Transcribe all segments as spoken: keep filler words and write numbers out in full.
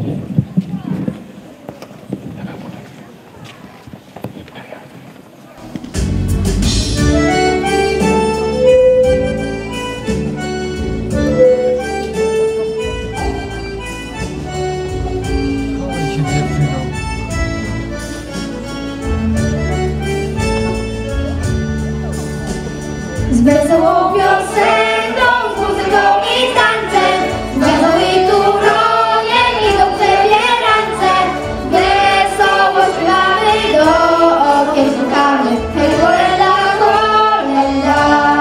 Z wesołą piosenką, z muzyką i tańcem, z gwiazdą i turoniem i do przebierańce. Wesoło śpiewamy, do okien szukamy, hej kolenda, kolenda.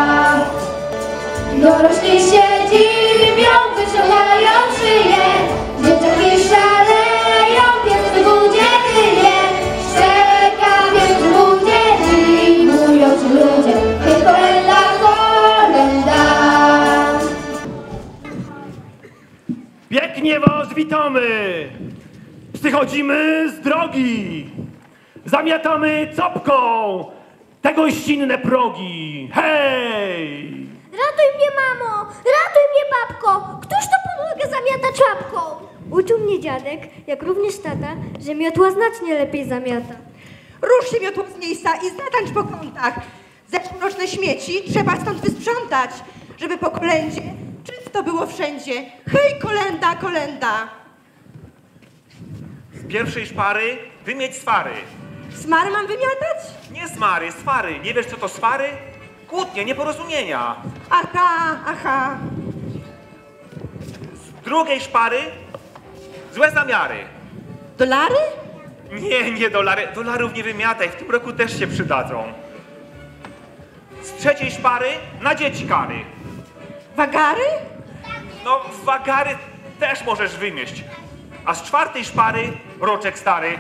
Dorośli się dziwią, wyciągają szyję, dzieciaki szaleją, pies przy budzie wyje. Szczeka pies przy budzie i mówią ci ludzie, hej kolenda, kolenda. Pięknie was witamy! Przychodzimy z drogi! Zamiatamy copką te gościnne progi! Hej! Ratuj mnie, mamo! Ratuj mnie, babko! Któż to podłogę zamiata czapką? Uczył mnie dziadek, jak również tata, że miotła znacznie lepiej zamiata. Rusz się miotło z miejsca i zatańcz po kątach. Zeszłoroczne śmieci trzeba stąd wysprzątać, żeby po kolędzie czysto było wszędzie. Hej, kolenda, kolenda! Z pierwszej szpary wymieć swary. Smary mam wymiatać? Nie smary, swary. Nie wiesz, co to swary? Kłótnie, nieporozumienia. Aha, aha. Z drugiej szpary złe zamiary. Dolary? Nie, nie dolary. Dolarów nie wymiataj, w tym roku też się przydadzą. Z trzeciej szpary na dzieci kary. Wagary? No, wagary też możesz wymieść. A z czwartej szpary roczek stary.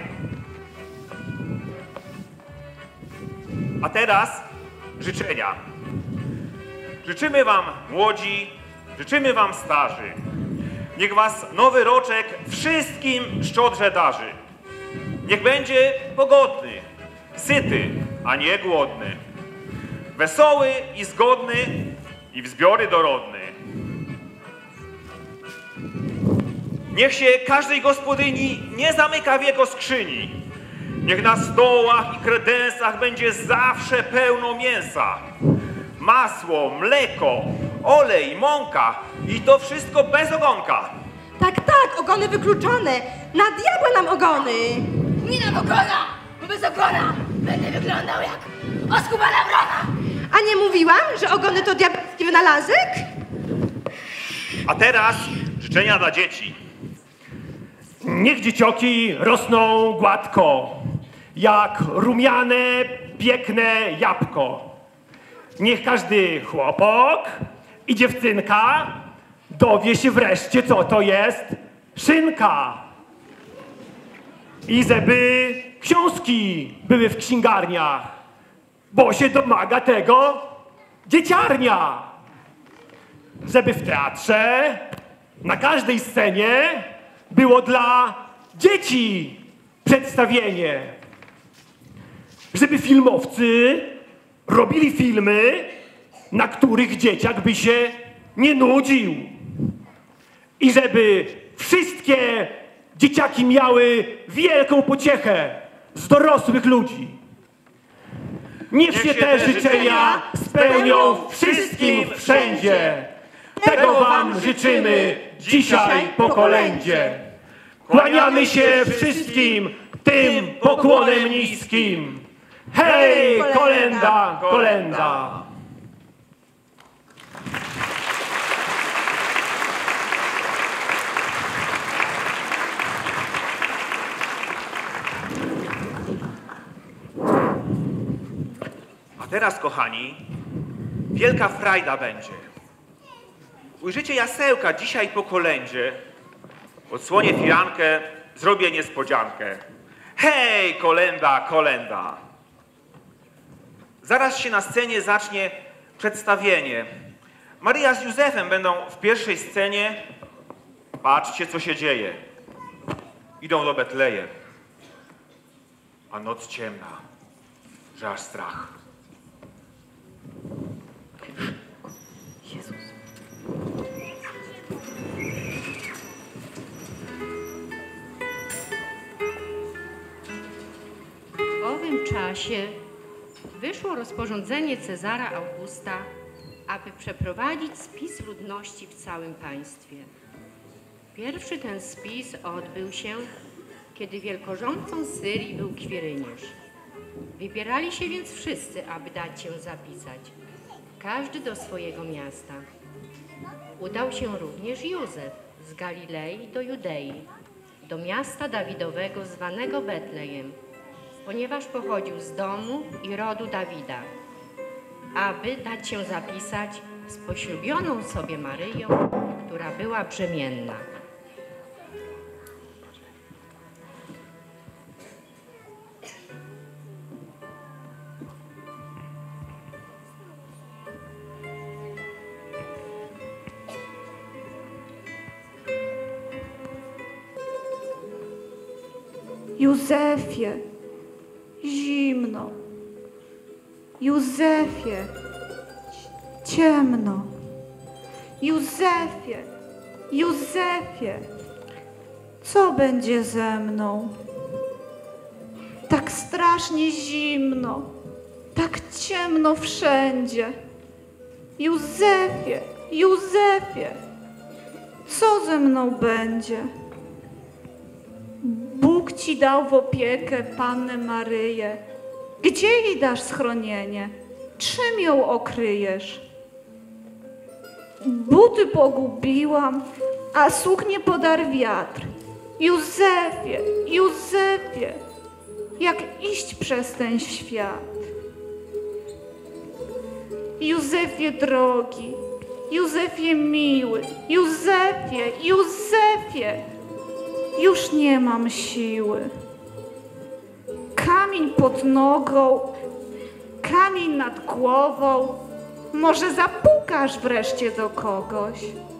A teraz życzenia. Życzymy wam młodzi, życzymy wam starzy. Niech was nowy roczek wszystkim szczodrze darzy. Niech będzie pogodny, syty, a nie głodny. Wesoły i zgodny i w zbiory dorodny. Niech się każdej gospodyni nie zamyka w jego skrzyni. Niech na stołach i kredensach będzie zawsze pełno mięsa. Masło, mleko, olej, mąka i to wszystko bez ogonka. Tak, tak, ogony wykluczone. Na diabła nam ogony. Nie nam ogona, bo bez ogona będę wyglądał jak oskubana wrona. A nie mówiłam, że ogony to diabelski wynalazek? A teraz życzenia dla dzieci. Niech dziecioki rosną gładko, jak rumiane, piękne jabłko. Niech każdy chłopak i dziewczynka dowie się wreszcie, co to jest szynka. I żeby książki były w księgarniach, bo się domaga tego dzieciarnia. Żeby w teatrze, na każdej scenie było dla dzieci przedstawienie. Żeby filmowcy robili filmy, na których dzieciak by się nie nudził. I żeby wszystkie dzieciaki miały wielką pociechę z dorosłych ludzi. Niech się te życzenia spełnią wszystkim wszędzie. Tego wam życzymy dzisiaj po kolędzie. Kłaniamy się wszystkim tym pokłonem niskim. Hej, kolenda, kolenda! A teraz, kochani, wielka frajda będzie. Ujrzycie jasełka dzisiaj po kolędzie. Odsłonię firankę, zrobię niespodziankę. Hej, kolenda, kolenda! Zaraz się na scenie zacznie przedstawienie. Maryja z Józefem będą w pierwszej scenie. Patrzcie, co się dzieje. Idą do Betlejem. A noc ciemna, że aż strach. tym czasie wyszło rozporządzenie Cezara Augusta, aby przeprowadzić spis ludności w całym państwie. Pierwszy ten spis odbył się, kiedy wielkorządcą Syrii był Kwirynjusz. Wybierali się więc wszyscy, aby dać się zapisać, każdy do swojego miasta. Udał się również Józef z Galilei do Judei, do miasta Dawidowego zwanego Betlejem, ponieważ pochodził z domu i rodu Dawida, aby dać się zapisać z poślubioną sobie Maryją, która była brzemienna. Józefie, zimno. Józefie, ciemno. Józefie, Józefie, co będzie ze mną? Tak strasznie zimno, tak ciemno wszędzie. Józefie, Józefie, co ze mną będzie? Bóg ci dał w opiekę Pannę Maryję. Gdzie jej dasz schronienie? Czym ją okryjesz? Buty pogubiłam, a suknię podarł wiatr. Józefie, Józefie, jak iść przez ten świat? Józefie drogi, Józefie miły, Józefie, Józefie, już nie mam siły. Kamień pod nogą, kamień nad głową, może zapukasz wreszcie do kogoś.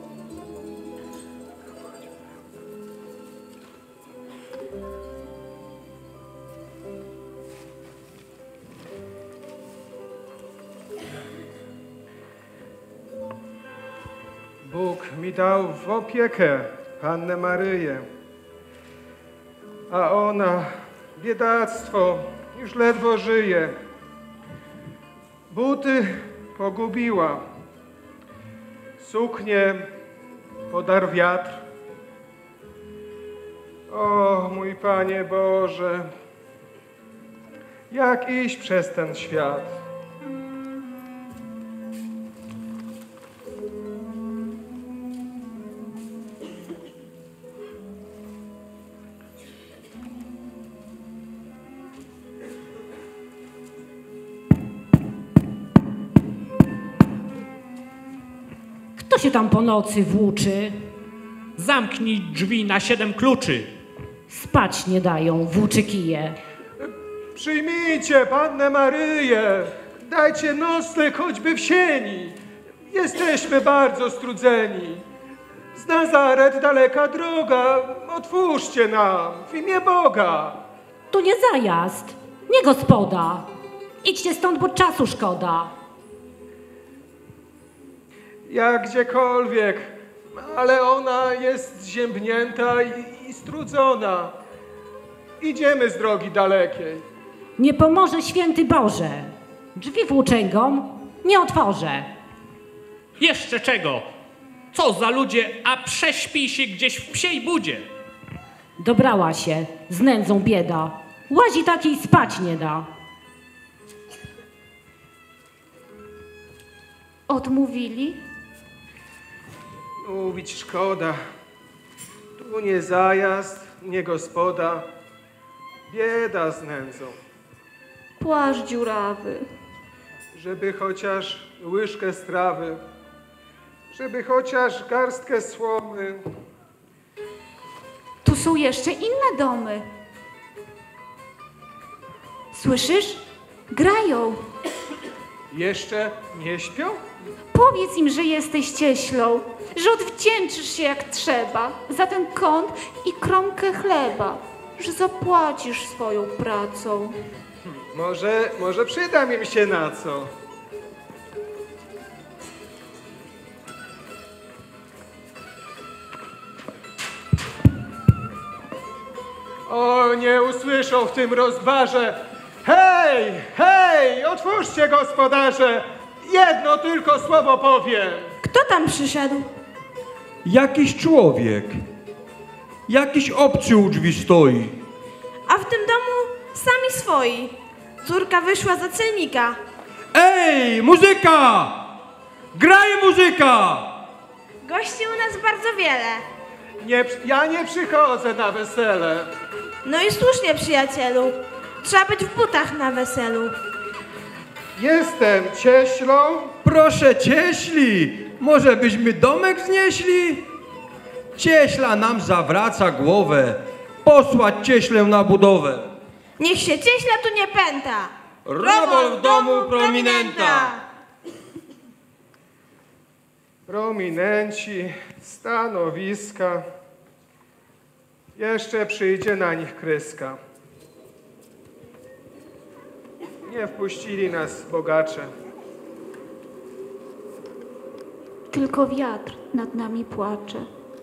Bóg mi dał w opiekę Pannę Maryję, a ona, biedactwo, już ledwo żyje. Buty pogubiła, suknię podarł wiatr. O, mój Panie Boże, jak iść przez ten świat? Kto się tam po nocy włóczy? Zamknij drzwi na siedem kluczy. Spać nie dają, włóczy kije. Przyjmijcie Pannę Maryję, dajcie nocleg choćby w sieni. Jesteśmy bardzo strudzeni. Z Nazaret daleka droga, otwórzcie nam w imię Boga. To nie zajazd, nie gospoda. Idźcie stąd, bo czasu szkoda. Jak gdziekolwiek, ale ona jest zziębnięta i, i strudzona. Idziemy z drogi dalekiej. Nie pomoże święty Boże. Drzwi włóczęgom nie otworzę. Jeszcze czego? Co za ludzie, a prześpij się gdzieś w psiej budzie. Dobrała się, z nędzą bieda. Łazi takiej spać nie da. Odmówili? Mówić szkoda. Tu nie zajazd, nie gospoda. Bieda z nędzą. Płaszcz dziurawy. Żeby chociaż łyżkę strawy, żeby chociaż garstkę słomy. Tu są jeszcze inne domy. Słyszysz? Grają. Jeszcze nie śpią? Powiedz im, że jesteś cieślą, że odwdzięczysz się jak trzeba za ten kąt i kromkę chleba, że zapłacisz swoją pracą. Może, może przydam im się na co. O, nie usłyszą w tym rozbarze. Hej! Hej, hej, otwórzcie, gospodarze! Jedno tylko słowo powiem. Kto tam przyszedł? Jakiś człowiek. Jakiś obcy u drzwi stoi. A w tym domu sami swoi. Córka wyszła za celnika. Ej, muzyka! Graj muzyka! Gości u nas bardzo wiele. Nie, ja nie przychodzę na wesele. No i słusznie, przyjacielu. Trzeba być w butach na weselu. Jestem cieślą. Proszę cieśli, może byśmy domek znieśli? Cieśla nam zawraca głowę. Posłać cieślę na budowę. Niech się cieśla tu nie pęta. Robol w domu prominenta. Prominenci, stanowiska. Jeszcze przyjdzie na nich kryska. Nie wpuścili nas bogacze. Tylko wiatr nad nami płacze.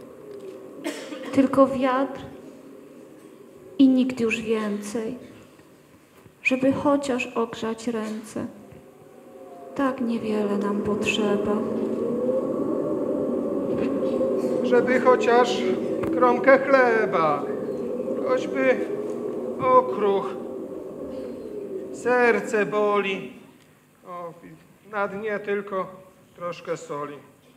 Tylko wiatr i nikt już więcej. Żeby chociaż ogrzać ręce. Tak niewiele nam potrzeba. Żeby chociaż kromkę chleba, choćby okruch. Serce boli. O, na dnie tylko troszkę soli.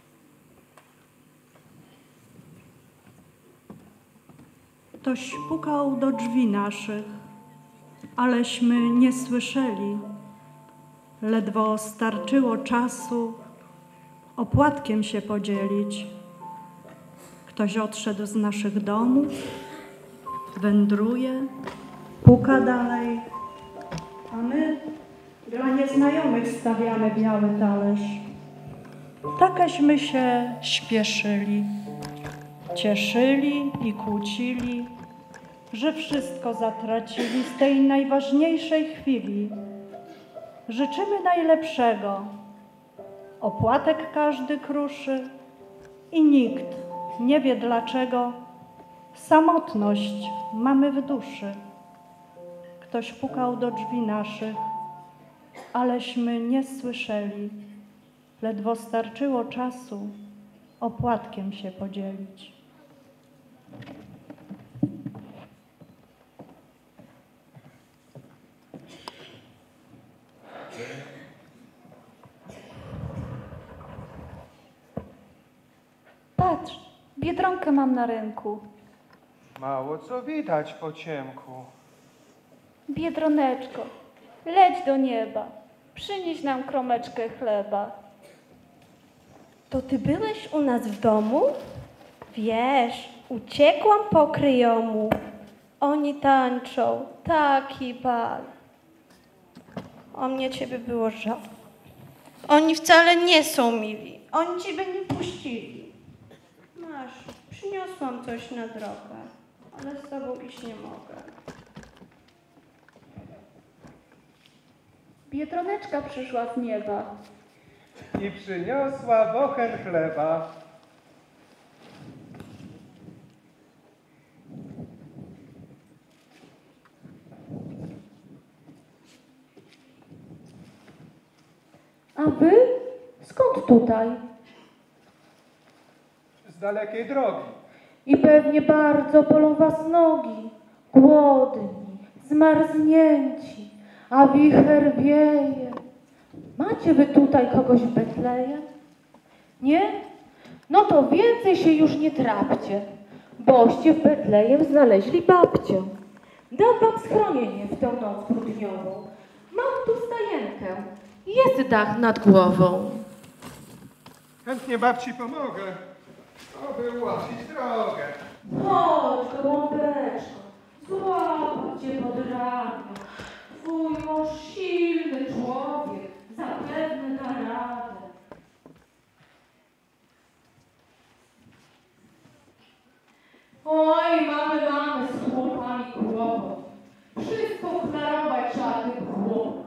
Ktoś pukał do drzwi naszych, aleśmy nie słyszeli. Ledwo starczyło czasu opłatkiem się podzielić. Ktoś odszedł z naszych domów, wędruje, puka dalej, a my dla nieznajomych stawiamy biały talerz. Takeśmy się śpieszyli, cieszyli i kłócili, że wszystko zatracili z tej najważniejszej chwili. Życzymy najlepszego, opłatek każdy kruszy i nikt nie wie dlaczego samotność mamy w duszy. Ktoś pukał do drzwi naszych, aleśmy nie słyszeli. Ledwo starczyło czasu opłatkiem się podzielić. Patrz, biedronkę mam na ręku. Mało co widać po ciemku. Biedroneczko, leć do nieba, przynieś nam kromeczkę chleba. To ty byłeś u nas w domu? Wiesz, uciekłam po kryjomu. Oni tańczą, taki bal. O mnie ciebie było żal. Oni wcale nie są mili. Oni ciebie nie puścili. Masz, przyniosłam coś na drogę, ale z tobą iść nie mogę. Biedroneczka przyszła z nieba. I przyniosła bochen chleba. A wy? Skąd tutaj? Z dalekiej drogi. I pewnie bardzo bolą was nogi, głodni, zmarznięci, a wicher wieje. Macie wy tutaj kogoś w Betlejem? Nie? No to więcej się już nie trapcie, boście w Betlejem znaleźli babcię. Dam wam schronienie w tę noc grudniową. Mam tu stajenkę, jest dach nad głową. Chętnie babci pomogę, aby ułatwić drogę. Chodź, gołąbeczko, złap cię pod ramię. Twój mąż silny człowiek, zapewne da radę. Oj, mamy, mamy z chłopami kłopot. Wszystko klarować trzeba tym chłopom.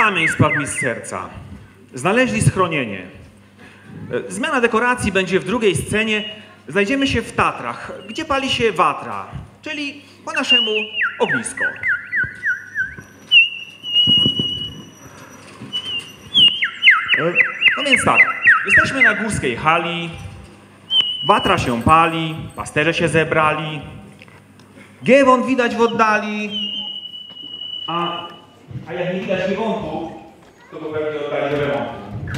Kamień spadł mi z serca. Znaleźli schronienie. Zmiana dekoracji będzie w drugiej scenie. Znajdziemy się w Tatrach, gdzie pali się watra, czyli po naszemu ognisko. No więc tak, jesteśmy na górskiej hali, watra się pali, pasterze się zebrali, Giewont widać w oddali, a, a jak nie widać Giewontu, to go pewnie oddali do remontu.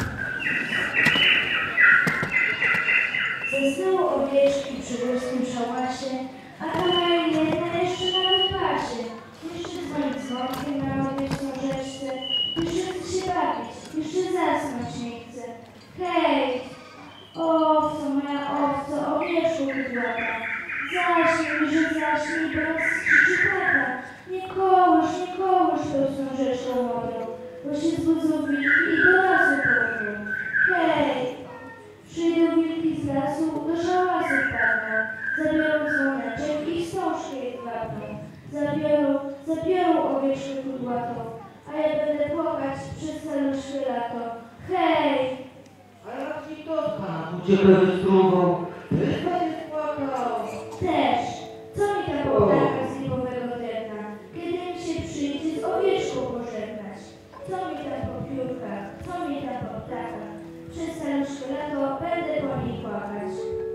Zasnęło owieczki przy górskim szałasie, a ta moja jedna jeszcze na wypasie. Jeszcze dzwonić dzwonkiem na owieczną rzeczce, jeszcze chce się bawić, jeszcze zasnąć nie chce. Hej! Owco, moja owco, owieczku kudłata, zaśnij, że zaśnij, bo nas krzyczy tata. Nie kołysz, nie kołysz tą rzeczką moją, bo się zbudzą wilki i do lasu położą. Hej! Przyjdą wilki z lasu, do szałasu wpadną, zabiorą dzwoneczek i wstążkę jedwabną. Zabiorą, zabiorą owieczkę kudłatą, a ja będę płakać przez całe lato. Hej! A jak ci dotka uciekłem z drugą, też będziesz płakał. Też. Co mi ta płaka z lipowego drewna, kiedy mi się przyjdzie z owieczką pożegnać? Co mi ta popiórka, co mi ta poptaka? Przez całe lato będę po niej płakać.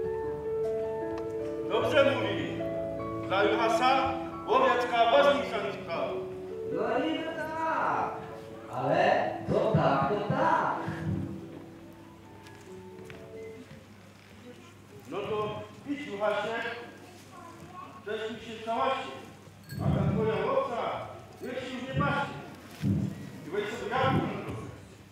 Dobrze mówi. Dla Juhasa łowiacka ważniejsza niż prawo. No niby tak, ale to tak, to tak. No to idź, Juhasie, wcześniej się całaście, a ta twoja łowca niech się już nie paści. I weź sobie jabłko na drodze.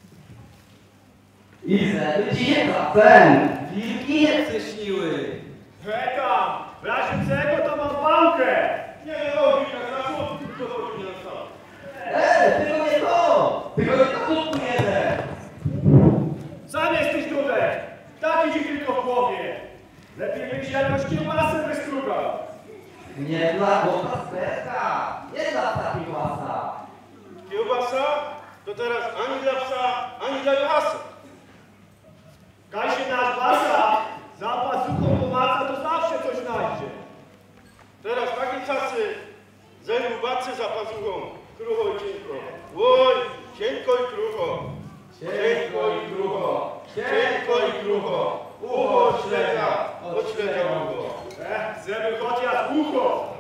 I żeby ci się czasem wilki nie przyśniły. Czekam! W razie czego to mam pałkę! Nie, nie robi tak na słodki, tylko chodzi na sam. Eee, tylko nie to! Tylko nie to kutku jeden! Sam jesteś dudek! Taki ci tylko w głowie! Lepiej bym się jakoś kiełbasę wystrugał! Nie dla głota sterka, nie dla ptaki głasa. Kiełbasa to teraz ani dla psa, ani dla Juhasa. Kaj się nasz basa! Za pazuchą pomaca to zawsze coś znajdzie! Teraz takie czasy, zajmubacy za pazuchą, krucho i cienko. Oj, cienko i krucho. Cienko i krucho. Cienko i krucho. Ucho od śledzia, od śledzia ucho. Ech, żeby chociaż ucho!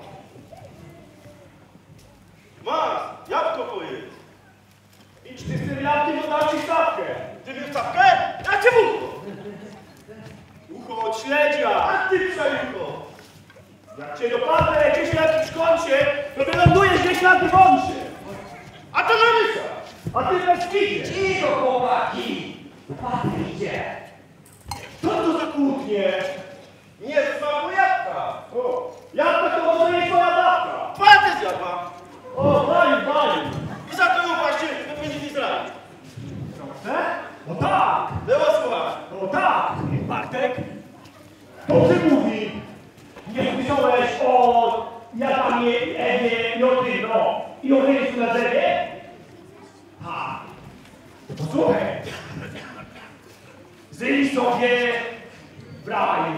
Masz, jabłko pojedz. Idź ty z tym jabłkiem, to dam ci stawkę! Ty wiesz stawkę? Ja cię w ucho. Ucho od śledzia! A ty przejucho. Jak cię dopadnę gdzieś na jakimś kącie, to wylądujesz gdzieś na dywancie! A to na rysa! A ty bez kidzie! Cicho, chłopaki! Upadnie idzie! Co to za kłótnie? Nie smaku jabłka! O, jabłka to może jest twoja babka! Twoja też jabłka! O, bali, bali! I za to ją właśnie wypędzili z rani. Proszę? O tak! Było słuchać. O tak! Bartek? To ty mówi! Nie słyszałeś o Jadamie, Ewie i o tym, no, i o Rysu na drzewie? Ha! To posłuchaj! Żyli sobie w raju.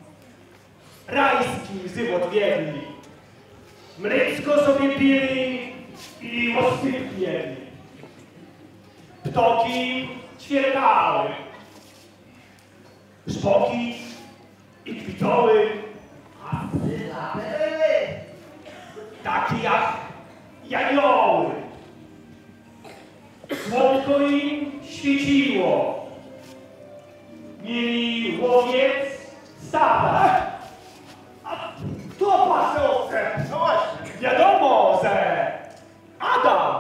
Rajski żywot wierni. Mleczko sobie pili i osyp jeli. Ptoki ćwierkały. Szpoki i kwitoły. A sylaby takie jak janioły. Słodko im świeciło. Mieli łowiec stada. A kto pasę owce? No właśnie. Wiadomo, że Adam.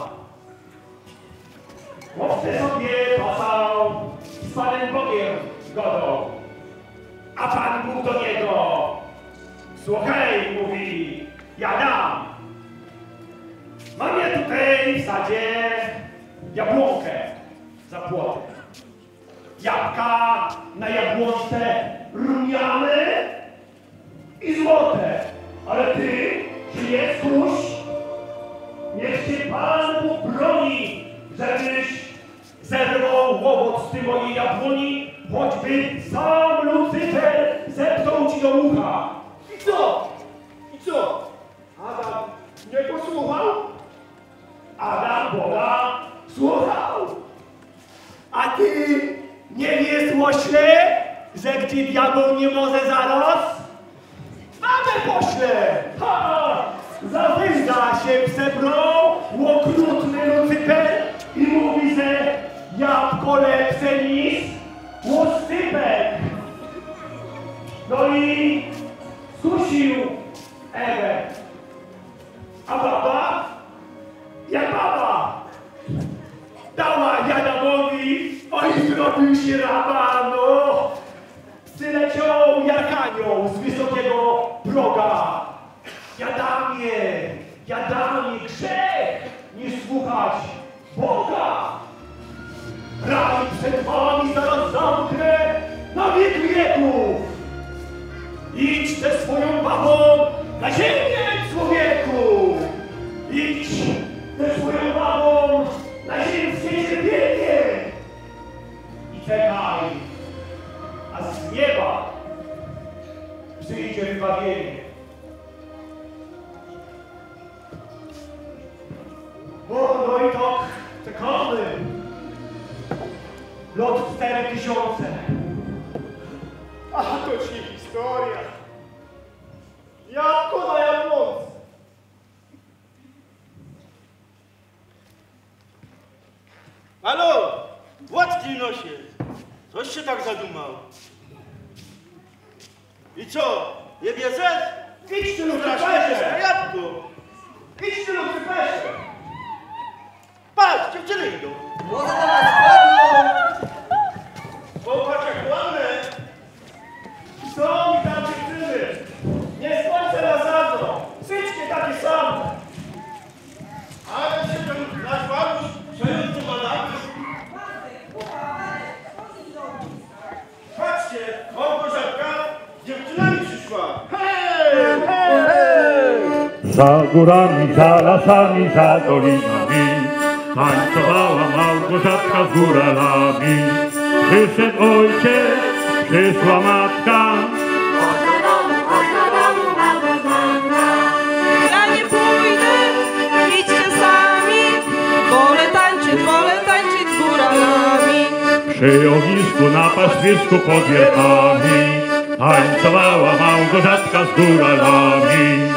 Owce sobie pasał z Panem Bogiem zgodą. A Pan Bóg do niego: słuchaj, mówi, ja dam. Mam ja tutaj w sadzie jabłonkę za płotem. Jabłka na jabłonce rumiane i złote. Ale ty się nie skuś. Niech cię Pan Bóg broni, żeby mosty mojej jabłoni, choćby sam Lucyfer zepnął ci do ucha. I co? I co? Adam nie posłuchał? Adam Boga słuchał. A ty nie wiesz, łośle, że gdzie diabeł nie może zaraz? Mamy pośle! Ha! Zawyża się przebrał okrutny Lucyper i mówi, że jabłko lepsze niż łoscypek. No i skusił Ewę. A baba? Jak baba? Dała Jadamowi, oj, zrobił się raba, no. Przyleciał jak anioł z wysokiego proga. Jadamie, jadamie, grzech, niż słuchać Boga. Raj przed wami zaraz zamknę na wiek wieków. Idź ze swoją babą na ziemię, człowieku. Idź ze swoją babą na ziemskie cierpienie. I czekaj, a z nieba przyjdzie wybawienie. O, no i tak czekamy. Lot cztery tysiące. A to ci historia. Jabłko na jabłonce. Halo, Władki nosie. Coś się tak zadumał. I co, nie bierzesz? Idź ty, Lucyferze! Na jabłko. Idź ty, Lucyferze! Patrz, dziewczyny idą. Może na nas padną. Popatrz jak ładne. Co mi tam dziewczyny? Nie skończę na zadno. Wszystkie takie same. Ale się ten nasz babuś przejął badamy. Patrzcie, Małgorzatka z dziewczynami przyszła. Hej, hej, hej! Za górami, za lasami, za dolinami tańcowała Małgorzatka z góralami. Przyszedł ojciec, przyszła matka. Ja nie pójdę, idźcie sami, wolę tańczyć, wolę tańczyć z góralami. Przy ognisku na pastwisku pod wierchami tańcowała Małgorzatka z góralami.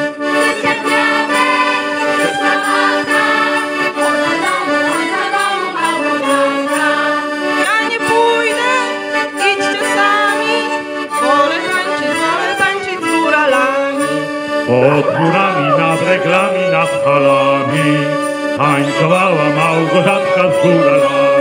Ja nie pójdę, idźcie sami, wolę tańczyć, wolę tańczyć z góralami. Pod górami, nad reglami, nad falami tańcowała Małgorzatka z góralami.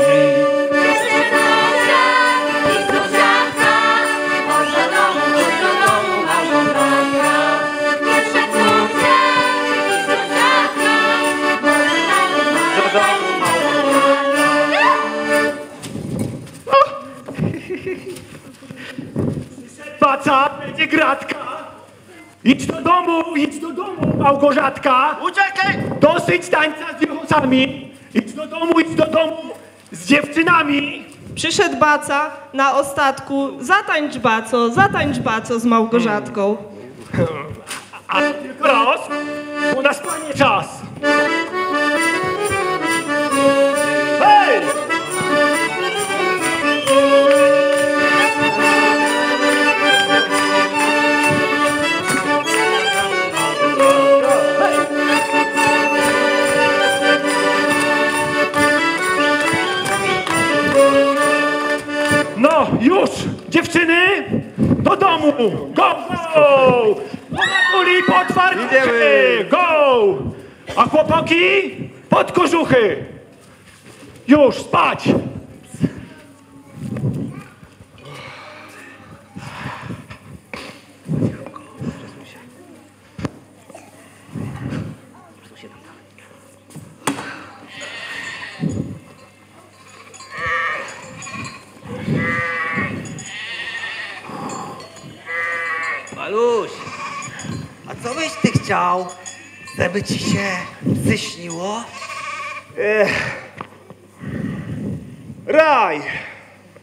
Baca, będzie gratka. Idź do domu, idź do domu, Małgorzatka. Uciekaj! Dosyć tańca z dziewczynami. Idź do domu, idź do domu z dziewczynami. Przyszedł Baca na ostatku, zatańcz Baco, zatańcz Baco z Małgorzatką. A tylko raz, bo na spanie czas. Hej! No, już! Dziewczyny! Do domu! Go! Go! Ponaduli, pod fartuchy! Go! A chłopaki? Pod kożuchy! Już, spać! Maluś, a co byś ty chciał, żeby ci się przyśniło? Ech. Raj!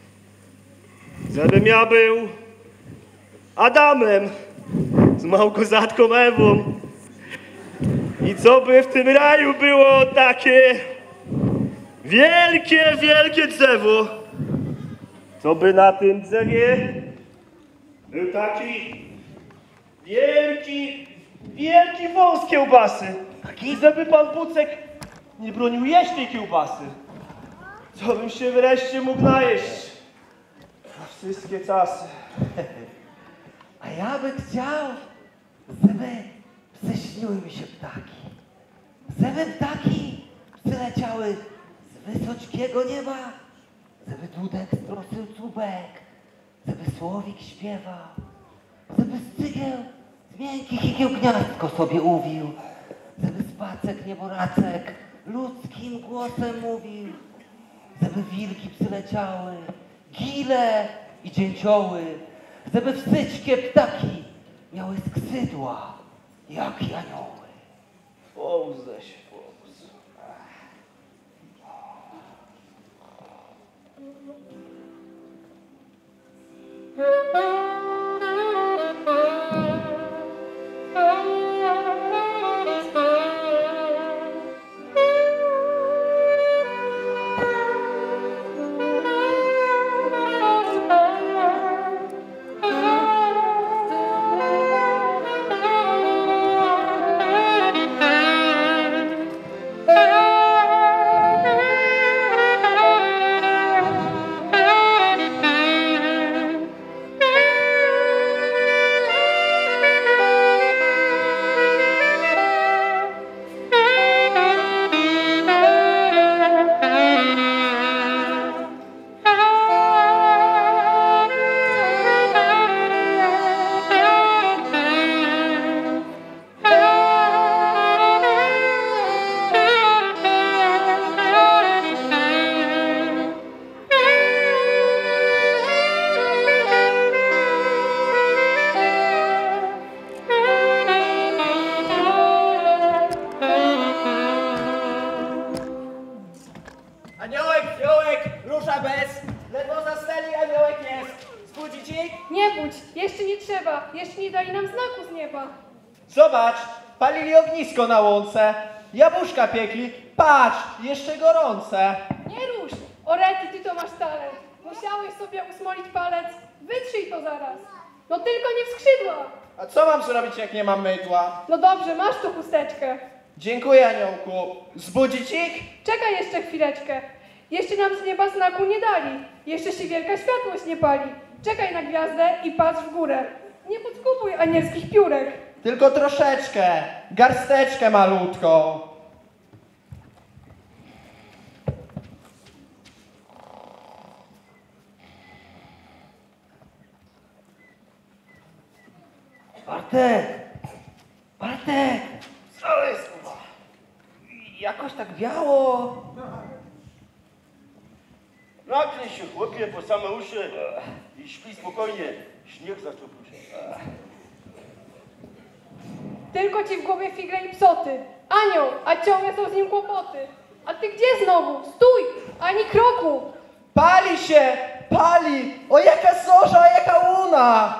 Żebym ja był Adamem z Małgorzatką Ewą. I co by w tym raju było takie wielkie, wielkie drzewo. Co by na tym drzewie był taki wielki, wielki wąs kiełbasy. I żeby pan Bucek nie bronił jeść tej kiełbasy. Co bym się wreszcie mógł najeść na wszystkie czasy. A ja bym chciał, żeby przyśniły mi się ptaki. Żeby ptaki przyleciały z wysokiego nieba. Żeby dudek stroszył czubek. Żeby słowik śpiewał. Żeby stygieł z miękkich igieł gniazdko sobie uwił. Żeby spacek nieboraczek ludzkim głosem mówił. Żeby wilki przyleciały, gile i dzięcioły. Żeby wsyćkie ptaki miały skrzydła jak anioły. Połześ, połz. Aniołek, fiołek, rusza bez. Ledwo zastali, aniołek jest. Zbudzi ci? Nie budź, jeszcze nie trzeba. Jeszcze nie dali nam znaku z nieba. Zobacz, palili ognisko na łące. Jabłuszka piekli. Patrz, jeszcze gorące. Nie rusz. Orety, ty to masz talent. Musiałeś sobie usmolić palec. Wytrzyj to zaraz. No tylko nie w skrzydła. A co mam zrobić, jak nie mam mydła? No dobrze, masz tu chusteczkę. Dziękuję, aniołku. Zbudzić ich? Czekaj jeszcze chwileczkę. Jeszcze nam z nieba znaku nie dali. Jeszcze się wielka światłość nie pali. Czekaj na gwiazdę i patrz w górę. Nie podskupuj anielskich piórek. Tylko troszeczkę. Garsteczkę malutką. Bartek! Bartek! Co jest, kurwa? Jakoś tak biało. Nakryj się, chłopie, po same uszy i śpi spokojnie. Śnieg zaczął prusić. Tylko ci w głowie figle i psoty. Anioł, a ciągle są z nim kłopoty. A ty gdzie znowu? Stój! Ani kroku! Pali się! Pali! O jaka zorza, jaka łuna!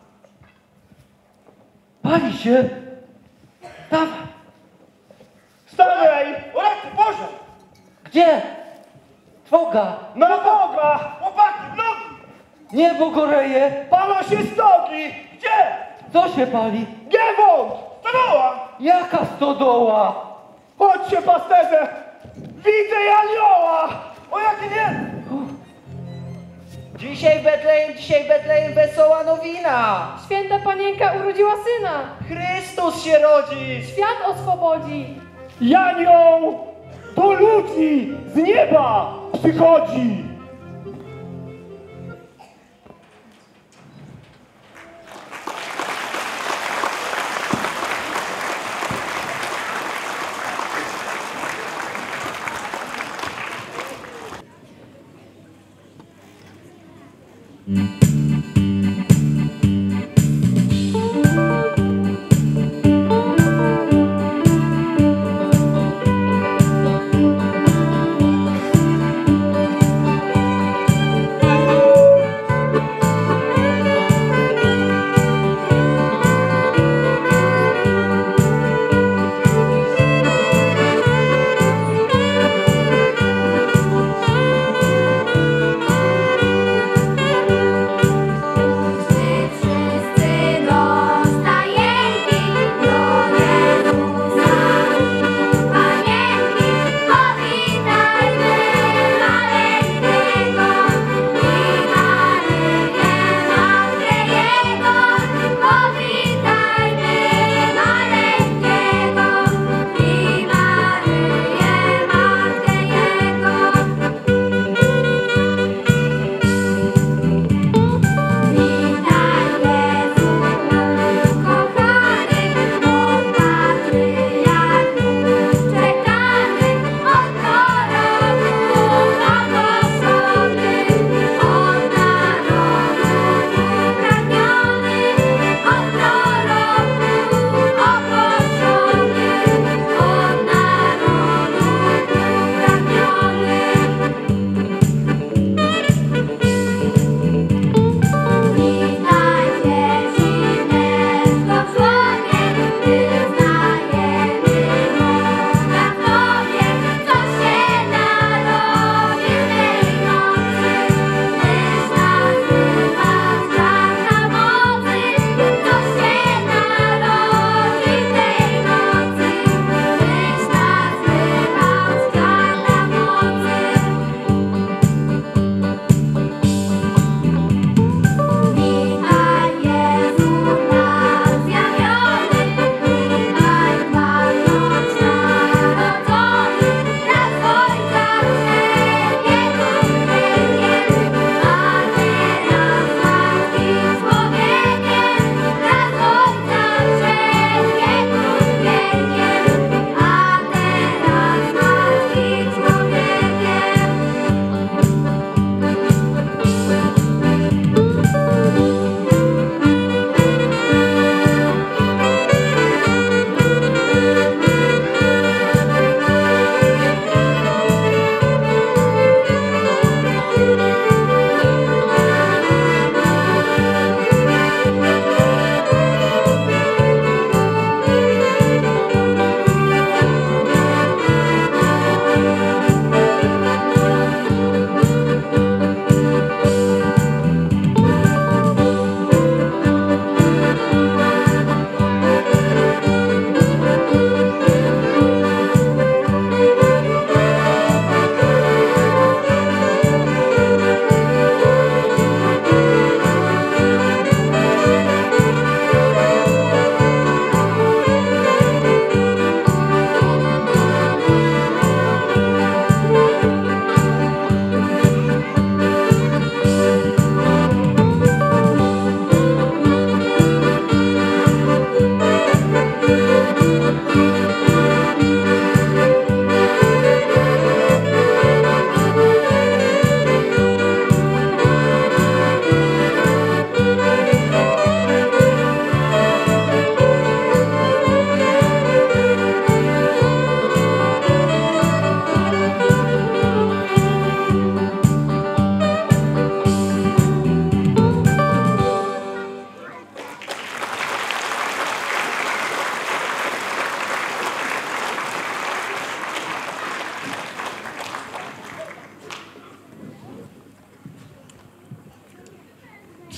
Pali się! Dawaj! Stawiaj! O rety, Boże! Gdzie? Twoga! Na Boga! Chłopaki, nogi! Niebo goreje! Palą się stogi! Gdzie? Co się pali? Giewont! Stodoła! Jaka stodoła? Chodźcie, pasterze! Widzę anioła! O jaki nie! Dzisiaj w Betlejem, dzisiaj w Betlejem wesoła nowina! Święta Panienka urodziła syna! Chrystus się rodzi! Świat oswobodzi! Janioł do ludzi z nieba przychodzi!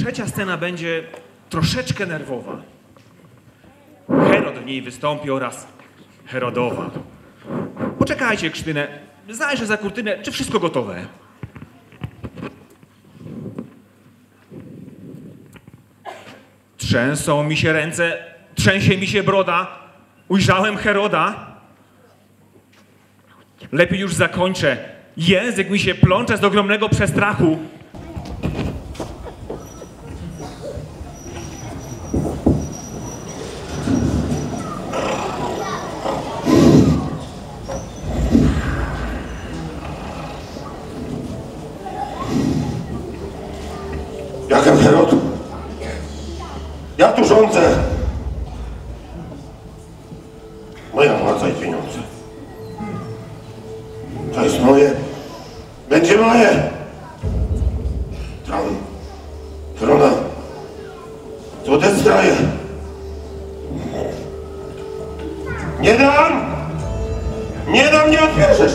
trzecia scena będzie troszeczkę nerwowa. Herod w niej wystąpi oraz Herodowa. Poczekajcie, Krztynę. Zajrzę za kurtynę, czy wszystko gotowe. Trzęsą mi się ręce, trzęsie mi się broda. Ujrzałem Heroda. Lepiej już zakończę. Język mi się plącze z ogromnego przestrachu. Jakem Herod? Ja tu rządzę. Moja władza i pieniądze. To jest moje. Będzie moje. Tron. Trona. Złote zdraje. Nie dam! Nie dam, nie odbierzesz!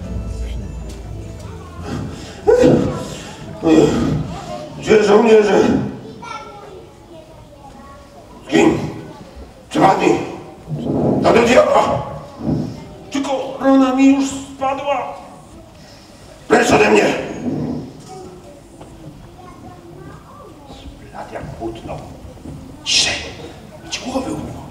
Gdzie żołnierze? Zgin! Przepadnij! To do diabła! Czy korona mi już spadła? Precz ode mnie! Zbladł jak płótno. Ciszej! Ci głowy umyło.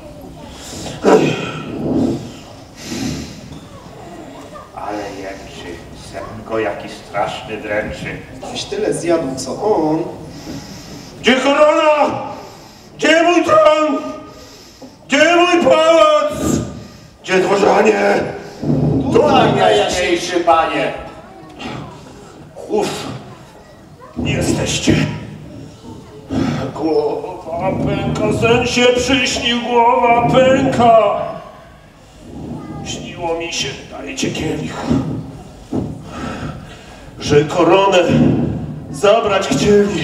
Ale jęczy, sen go jaki straszny dręczy. Ktoś tyle zjadł, co on. Gdzie korona? Gdzie mój tron? Gdzie mój pałac? Gdzie dworzanie? Tutaj, najjaśniejszy panie. Uf, jesteście. Głowa pęka, sen się przyśnił, głowa pęka. Śniło mi się, dajcie kielich, że koronę zabrać chcieli.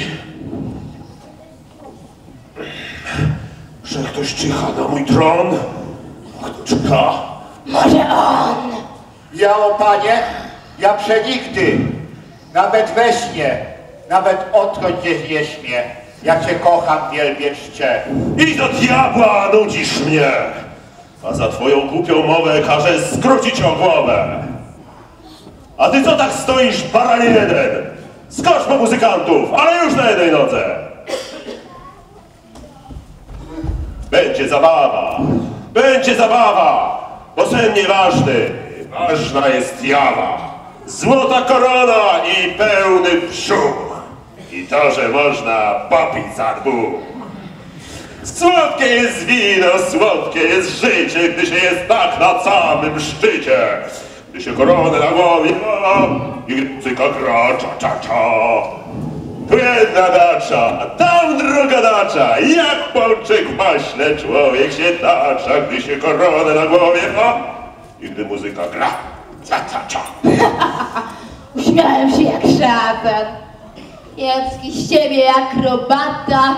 Że ktoś czyha na mój tron. Kto czyha? Może on! Ja, o panie, ja przenigdy, nawet we śnie, nawet odkąd cię nie śmie, jak cię kocham, wielbię czcie. I do diabła nudzisz mnie, a za twoją głupią mowę każę skrócić o głowę. A ty co tak stoisz, baranie jeden? Skocz po muzykantów, ale już na jednej nodze. Będzie zabawa, będzie zabawa, bo sen nieważny, ważna jest jawa. Złota korona i pełny brzuch. I to, że można popić za dwóch. Słodkie jest wino, słodkie jest życie, gdy się jest tak na samym szczycie. Gdy się koronę na głowie ma i muzyka gra cza cza cza. Tu jedna dacza, a tam druga dacza. Jak pączek w maśle człowiek się tacza, gdy się koronę na głowie ma i gdy muzyka gra cza cza cza. Uśmiałem się jak szatan. Jacki z ciebie akrobata.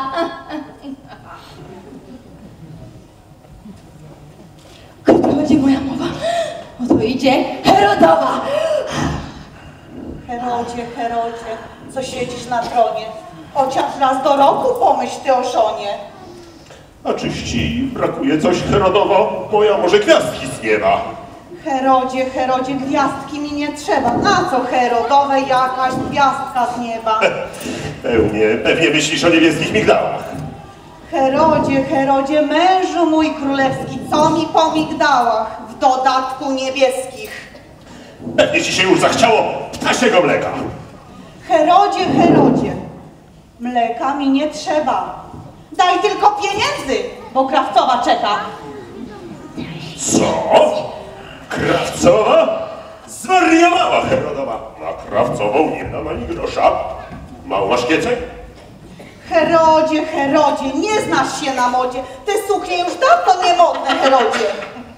Gdy będzie moja mowa, o to idzie Herodowa. Herodzie, Herodzie, co siedzisz na tronie, chociaż raz do roku pomyśl ty o żonie. A czyś ci brakuje coś, Herodowo? Moja może gwiazdki z nieba. Herodzie, Herodzie, gwiazdki mi nie trzeba. Na co Herodowej jakaś gwiazdka z nieba? Pełnie, pewnie myślisz o niebieskich migdałach. Herodzie, Herodzie, mężu mój królewski, co mi po migdałach, w dodatku niebieskich. Pewnie ci się już zachciało ptasiego mleka. Herodzie, Herodzie, mleka mi nie trzeba. Daj tylko pieniędzy, bo krawcowa czeka. Co? Krawcowa? Zwariowała Herodowa. Na krawcową nie dam ani grosza. Mało masz kiecek? Herodzie, Herodzie, nie znasz się na modzie. Te suknie już dawno nie modne, Herodzie.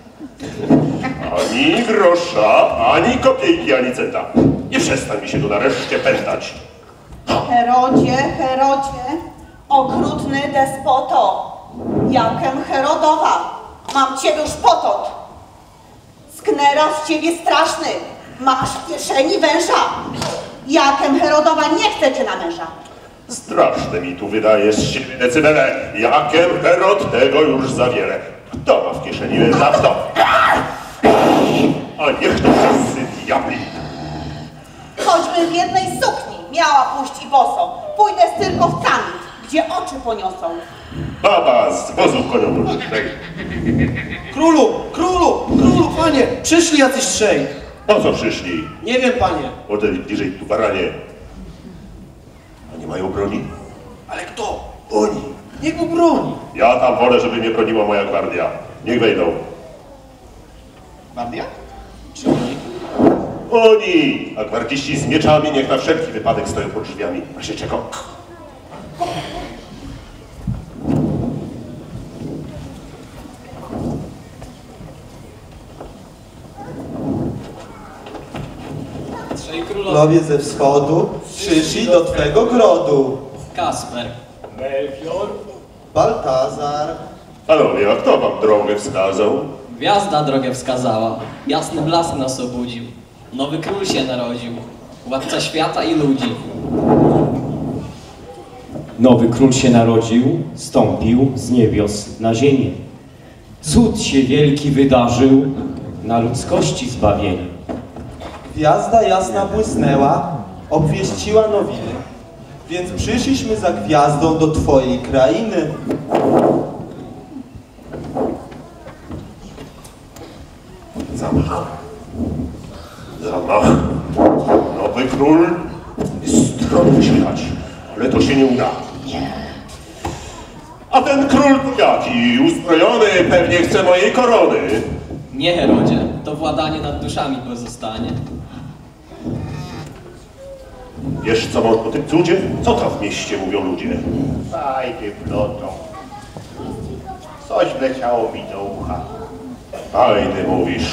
Ani grosza, ani kopiejki, ani centa. Nie przestań mi się tu nareszcie pętać. Herodzie, Herodzie, okrutny despoto. Jakem Herodowa, mam ciebie już potąd. Sknera z ciebie straszny, masz w kieszeni węża. Jakem Herodowa, nie chcę cię na męża. Straszne mi tu wydajesz z siebie decybele. Jakiem Herod, tego już za wiele. Kto ma w kieszeni laptop? A niech to wszyscy diabli. Choćby w jednej sukni miała pójść i boso. Pójdę z cyrkowcami, gdzie oczy poniosą. Baba z wozu konioburczej. Królu, królu, królu, panie, przyszli jacyś trzej. Po co przyszli? Nie wiem, panie. Odejdź bliżej tu, baranie. A nie mają broni? Ale kto? Oni. Niech mu broni. Ja tam wolę, żeby mnie broniła moja gwardia. Niech wejdą. Gwardia? Czy oni? Oni! A gwardziści z mieczami niech na wszelki wypadek stoją pod drzwiami. A się czego? Trzej królowie ze wschodu przyszli do twego grodu. Kasper. Melchior. Baltazar. Panowie, a kto wam drogę wskazał? Gwiazda drogę wskazała. Jasny blask nas obudził. Nowy król się narodził. Władca świata i ludzi. Nowy król się narodził, stąpił z niebios na ziemię. Cud się wielki wydarzył, na ludzkości zbawienie. Gwiazda jasna błysnęła, obwieściła nowiny. Więc przyszliśmy za gwiazdą do twojej krainy. Zamach. Zamach. Nowy król jest stron wyśmiewać, ale to się nie uda. A ten król to jaki? Uzbrojony pewnie chce mojej korony. Nie, Herodzie, to władanie nad duszami pozostanie. Wiesz, co mam o tym cudzie? Co tam w mieście mówią ludzie? Fajny plotą. Coś wleciało mi do ucha. Fajny mówisz.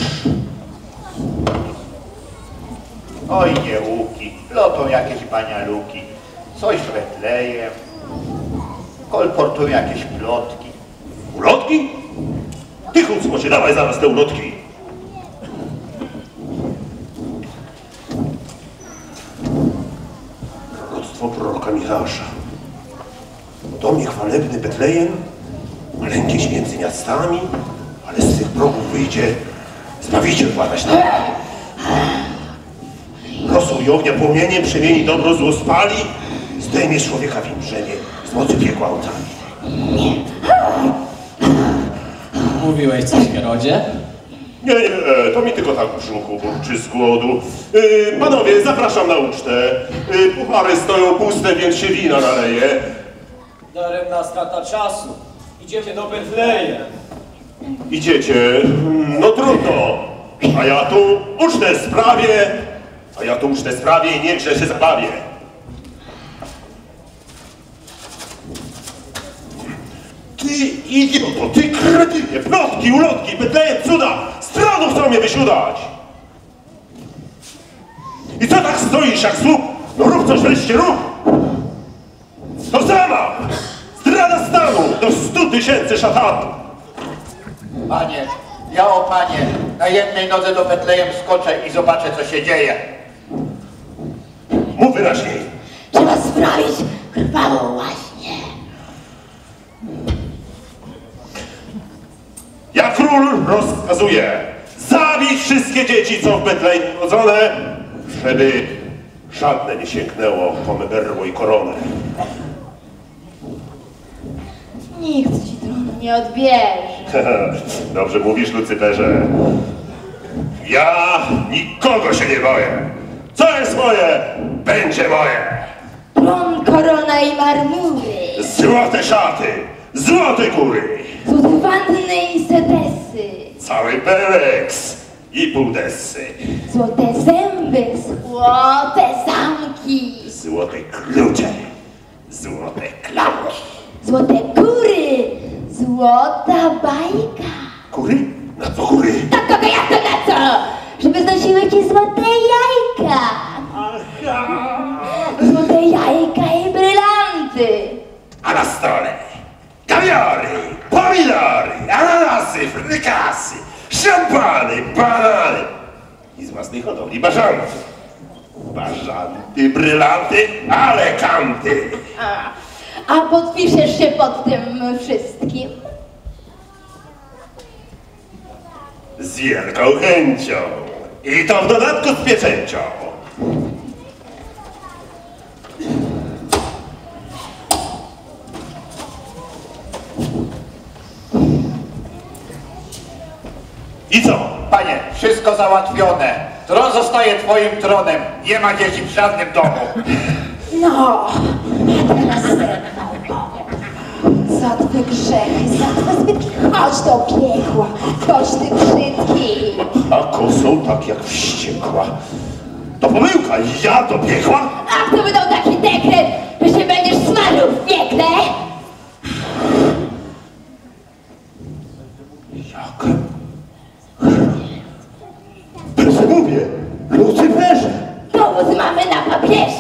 Oj, nie łuki, plotą jakieś banialuki. Coś z Betlejem. Kolportują jakieś plotki. Ulotki? Ty, chucmocie, dawaj zaraz te ulotki. Proroctwo proroka Michała. Do mnie chwalebny Betlejem, maleńkieś między miastami, ale z tych progów wyjdzie Zbawiciel władać nam. Rosą i ognia płomieniem przemieni dobro, zło spali, zdejmie człowieka w im brzemię, z mocy piekła ocali. Mówiłeś coś, Herodzie? Nie, nie, to mi tylko tak w brzuchu burczy z głodu. Yy, panowie, zapraszam na ucztę. Yy, puchary stoją puste, więc się wina naleje. Daremna strata czasu. Idziemy do Betlejem. Idziecie? No trudno. A ja tu ucztę sprawię, a ja tu ucztę sprawię i niechże się zabawię. Ty idioto, ty kretynie, plotki, ulotki, Betlejem, cuda, stronu chcą mnie wysiudać. I co tak stoisz jak słup? No rób coś wreszcie, rób. To zamach, zdrada stanu do stu tysięcy szatanów. Panie, ja o panie, na jednej nodze do Betlejem skoczę i zobaczę, co się dzieje. Mów wyraźniej. Trzeba sprawić krwawą łaźnię. Ja król rozkazuję zabić wszystkie dzieci, co w Betlejem urodzone, żeby żadne nie sięgnęło po me berło i koronę. Nikt ci tronu nie odbierze. Dobrze mówisz, Lucyperze. Ja nikogo się nie boję. Co jest moje, będzie moje. Tron, korona i marmury. Złote szaty, złote góry. Złote wanny i sedesy. Cały Peleks i pół desy. Złote zęby, złote zamki. Złote klucze, złote klamki. Złote kury, złota bajka. Kury? Na co kury? Tak, kogo jak to na co? Żeby znosiły ci złote jajka. Złote jajka i brylanty. A na stole kawiary, pomidory, ananasy, frykasy, szampany, banany i z własnej hodowli bażantów. Bażanty, brylanty, ale kanty. A, a podpiszesz się pod tym wszystkim? Z wielką chęcią. I to w dodatku z pieczęcią. I co? Panie, wszystko załatwione. Tron zostaje twoim tronem. Nie ma dzieci w żadnym domu. No, a teraz ze mną powiem. Za twe grzechy, za twe zbytki, chodź do piekła, chodź ty brzydki. A kosą tak jak wściekła. To pomyłka, ja do piekła? A kto wydał taki dekret, że się będziesz smażył w piekle? Jak? Proszę mówię, Lucyferze. Dowód mamy na papierze.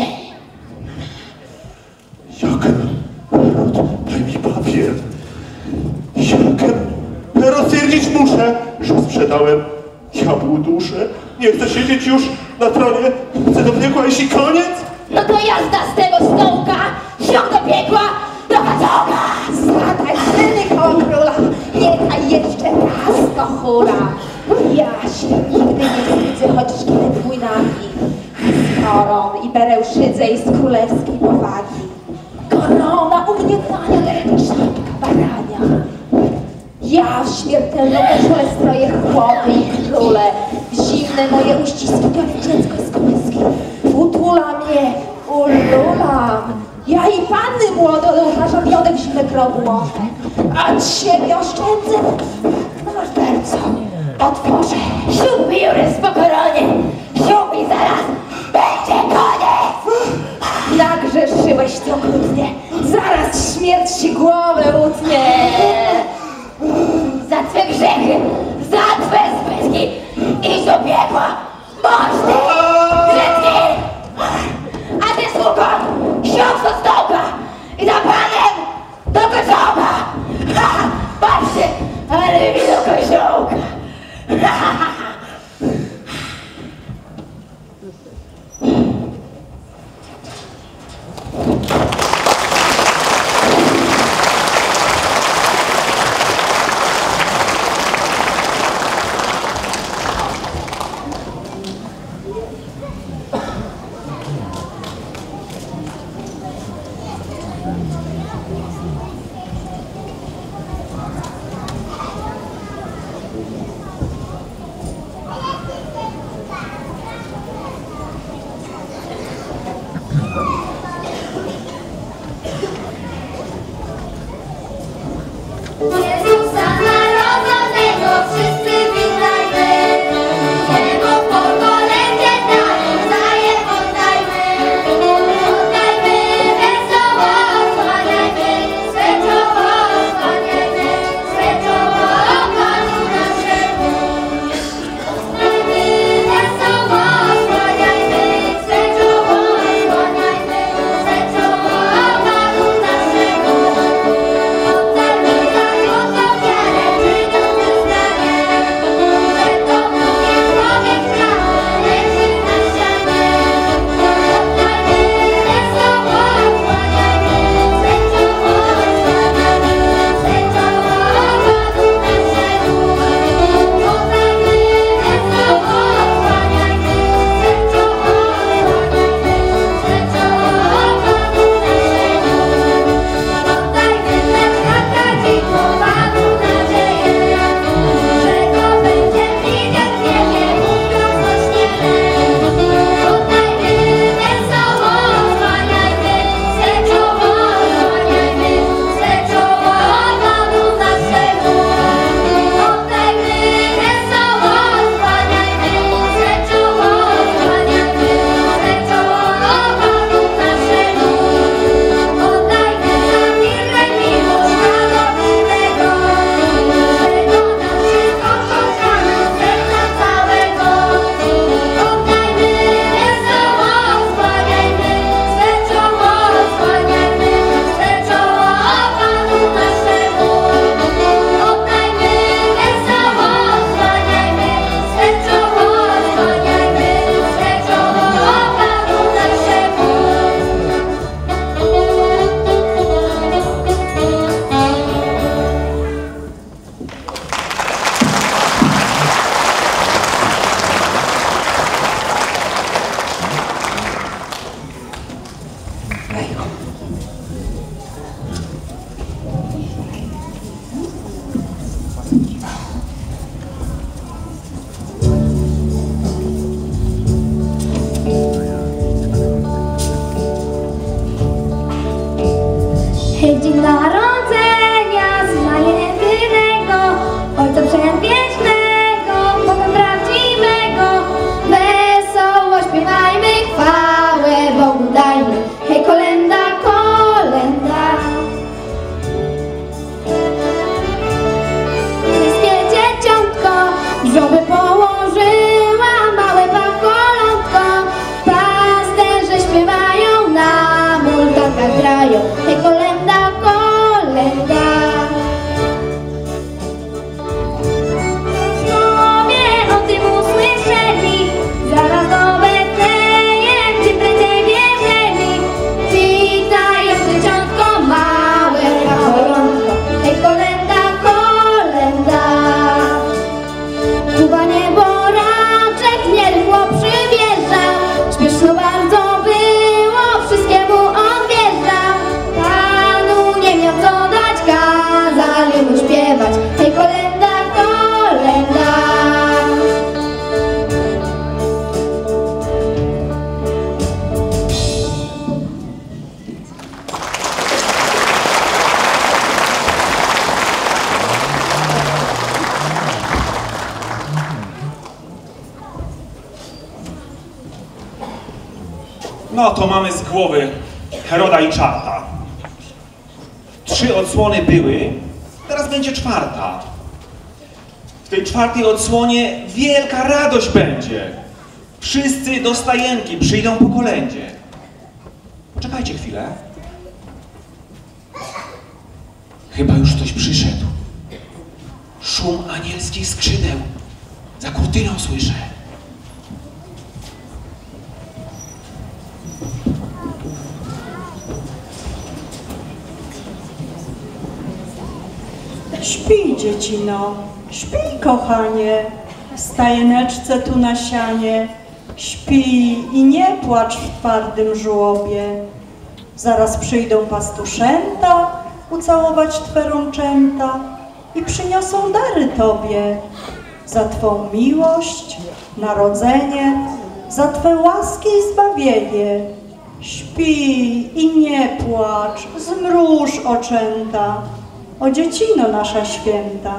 Jak? Daj mi papier. Jak? Rozsierdzić muszę, że sprzedałem diabłu duszę. Nie chcę siedzieć już na tronie. Chcę do piekła, jeśli koniec. No to jazda z tego stołka, siąd do piekła, do kacoka. Zlataj syny koło króla, nie daj jeszcze raz do hura. Ja się nigdy nie wstydzę, choć szkielet mój nagi. Z koron i bereł szydzę i z królewskiej powagi. Korona u mnie tania, jak sztabka barania. Ja w śmiertelną koszulę stroję chłopy i króle. W zimne moje uściski biorę dziecko z kołyski. Utula mnie, ululam. Ja i panny młode uważam w zimne grobłowe. A od siebie oszczędzę na morderco. Otworzę siódmy jurys po koronie. Siódmy zaraz będzie koniec. Nagrzeszyłeś ty okrutnie. Zaraz śmierć ci głowę utnie. Za twe grzechy, za twe zbytki, idź do piekła, bądź ty, brzydki! A ty, sługo, siądź do stołka i za panem do koziołka! Ha, patrzcie, ale mi do koziołka! Ha, ha, ha. No to mamy z głowy Heroda i czarta. Trzy odsłony były, teraz będzie czwarta. W tej czwartej odsłonie wielka radość będzie. Wszyscy do stajenki przyjdą po kolędzie. Poczekajcie chwilę. Chyba już ktoś przyszedł. Szum anielskich skrzydeł. Za kurtyną słyszę. Śpij, dziecino, śpij, kochanie, w stajeneczce tu na sianie. Śpij i nie płacz w twardym żłobie. Zaraz przyjdą pastuszęta ucałować twe rączęta i przyniosą dary tobie za twą miłość, narodzenie, za twe łaski i zbawienie. Śpij i nie płacz, zmruż oczęta, o dziecino nasza święta.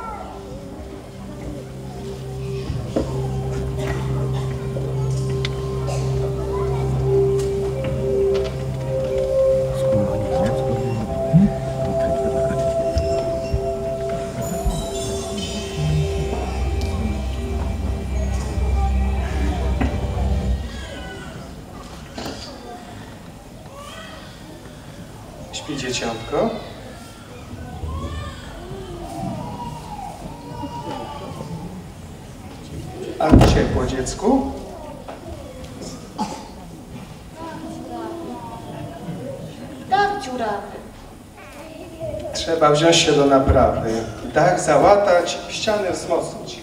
Śpi dzieciątko. A ciepło, dziecku? Tak, dziurawy. Trzeba wziąć się do naprawy. Dach załatać, ściany wzmocnić.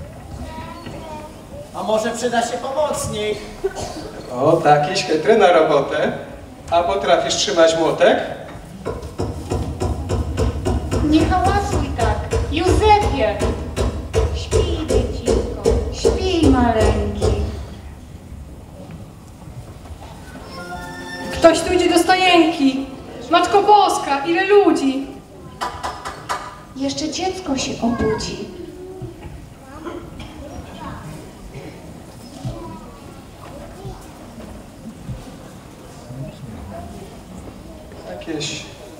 A może przyda się pomocnik? O, takiś chytry na robotę. A potrafisz trzymać młotek? Nie hałasuj tak, Józefie! Śpij, dziecinko, śpij, maleńki. Ktoś tu idzie do stajenki. Matko Boska, ile ludzi. Jeszcze dziecko się obudzi. Jakieś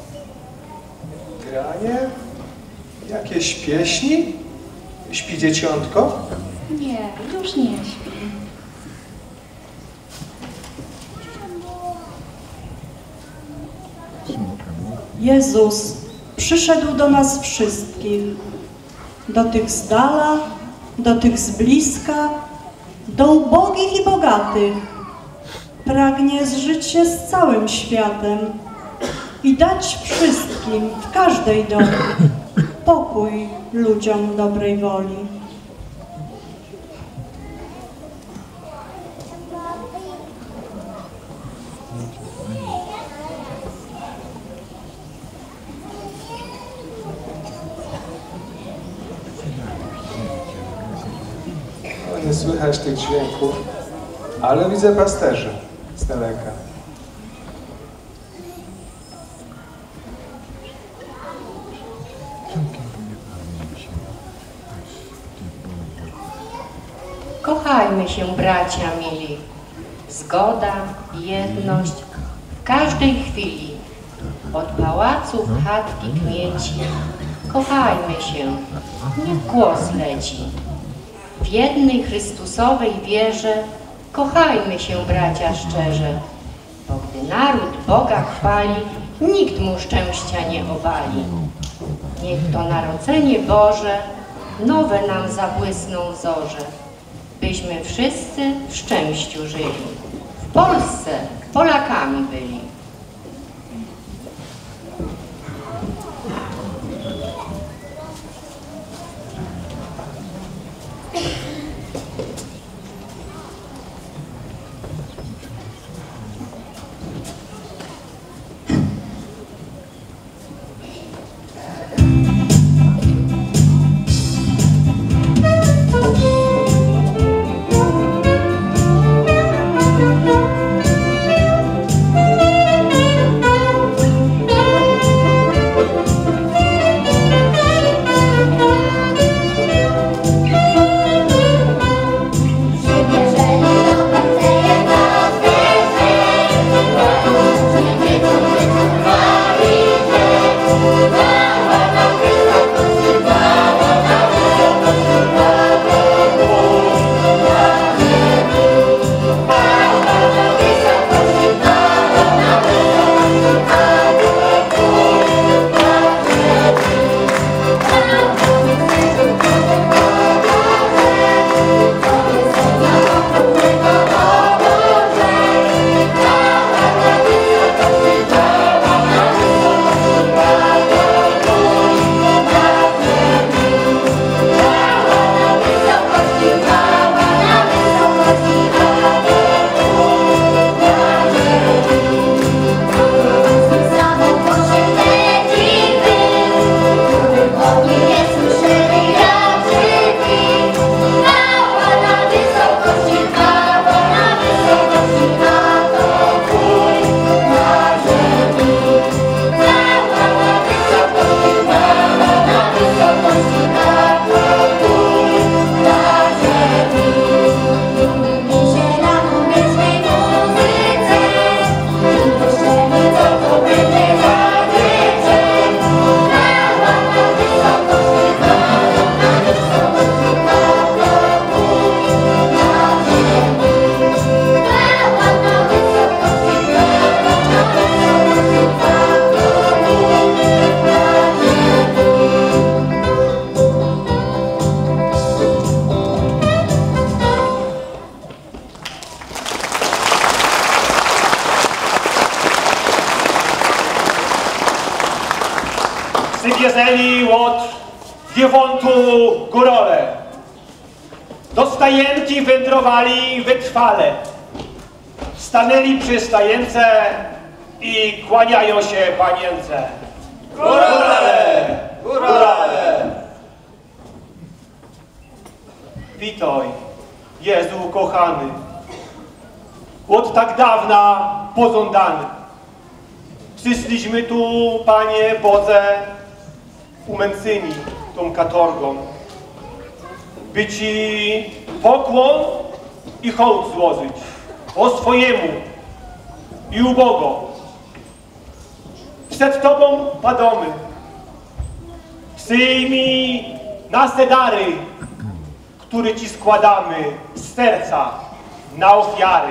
granie? Jakieś pieśni? Śpi dzieciątko? Nie, już nie śpi. Jezus przyszedł do nas wszystkich, do tych z dala, do tych z bliska, do ubogich i bogatych. Pragnie zżyć się z całym światem i dać wszystkim, w każdej domu, pokój ludziom dobrej woli. O, nie słychać tych dźwięków, ale widzę pasterzy z daleka. Kochajmy się, bracia mili. Zgoda, jedność w każdej chwili. Od pałaców, chat i kmieci. Kochajmy się, niech głos leci. W jednej Chrystusowej wierze kochajmy się, bracia, szczerze. Bo gdy naród Boga chwali, nikt mu szczęścia nie obali. Niech to narodzenie Boże nowe nam zabłysną zorze. Byśmy wszyscy w szczęściu żyli. W Polsce Polakami byli. Thank you. weseli od Giewontu górole. Do stajenki wędrowali wytrwale. Stanęli przy stajence i kłaniają się panience. Górale! Górale! Witaj, Jezu kochany, od tak dawna pożądany. Przyszliśmy tu, Panie Boże, umęceni tą katorgą, by Ci pokłon i hołd złożyć o swojemu i ubogo. Przed Tobą padomy, przyjmij nasze dary, które Ci składamy z serca na ofiary.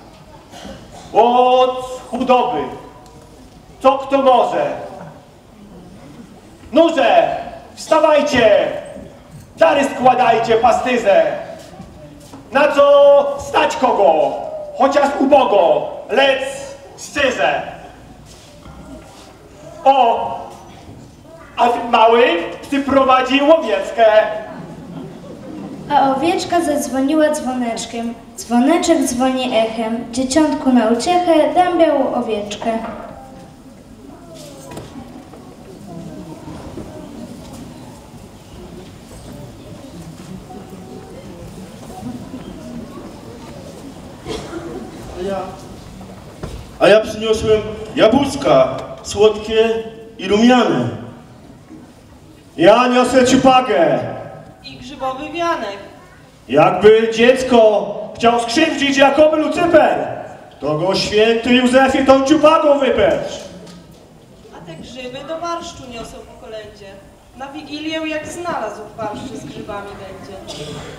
Od chudoby, co kto może. Nurze, wstawajcie, dary składajcie, pastyrze. Na co stać kogo, chociaż ubogo, lecz szczerze. O, a mały przyprowadził owieczkę. A owieczka zadzwoniła dzwoneczkiem. Dzwoneczek dzwoni echem. Dzieciątku na uciechę dam białą owieczkę. A ja, a ja przyniosłem jabłuszka, słodkie i rumiane. Ja niosę ciupagę. I grzybowy wianek. Jakby dziecko chciał skrzywdzić jakoby Lucyper, to go święty Józefie tą ciupagą wypecz. A te grzyby do barszczu niosą po kolędzie. Na Wigilię jak znalazł barszczy z grzybami będzie.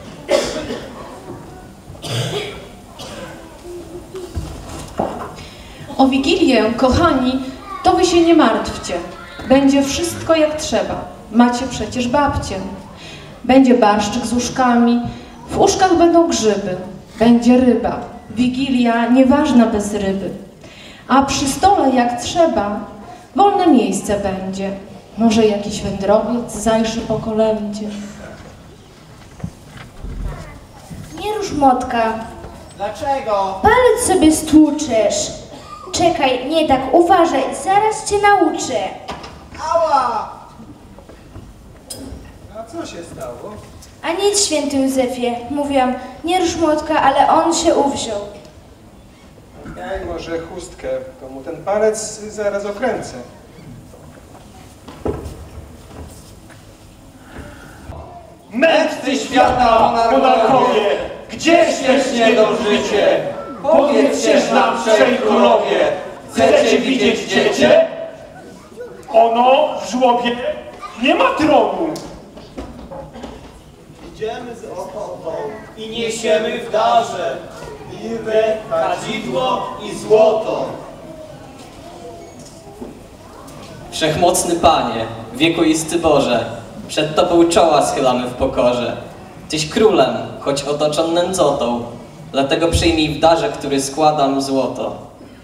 O Wigilię, kochani, to wy się nie martwcie. Będzie wszystko jak trzeba. Macie przecież babcię. Będzie barszczyk z uszkami, w uszkach będą grzyby, będzie ryba. Wigilia nieważna bez ryby. A przy stole jak trzeba, wolne miejsce będzie. Może jakiś wędrowiec zajrzy po kolędzie. Nie rusz młotka. Dlaczego? Palec sobie stłuczesz. Czekaj, nie tak, uważaj, zaraz cię nauczę. Ała! A co się stało? A nic, święty Józefie. Mówiłam, nie rusz młotka, ale on się uwziął. Daj może chustkę, to mu ten palec zaraz okręcę. Mędrcy świata, monarchowie, gdzie śmiesznie dążycie? Powiedzcież nam, trzej królowie, chcecie widzieć dziecię? Ono w żłobie nie ma tronu. Idziemy z ochotą i niesiemy w darze lirę, kadzidło i złoto. Wszechmocny Panie, wiekuisty Boże, przed Tobą czoła schylamy w pokorze. Tyś królem, choć otoczony nędzotą, dlatego przyjmij w darze, który składam, złoto.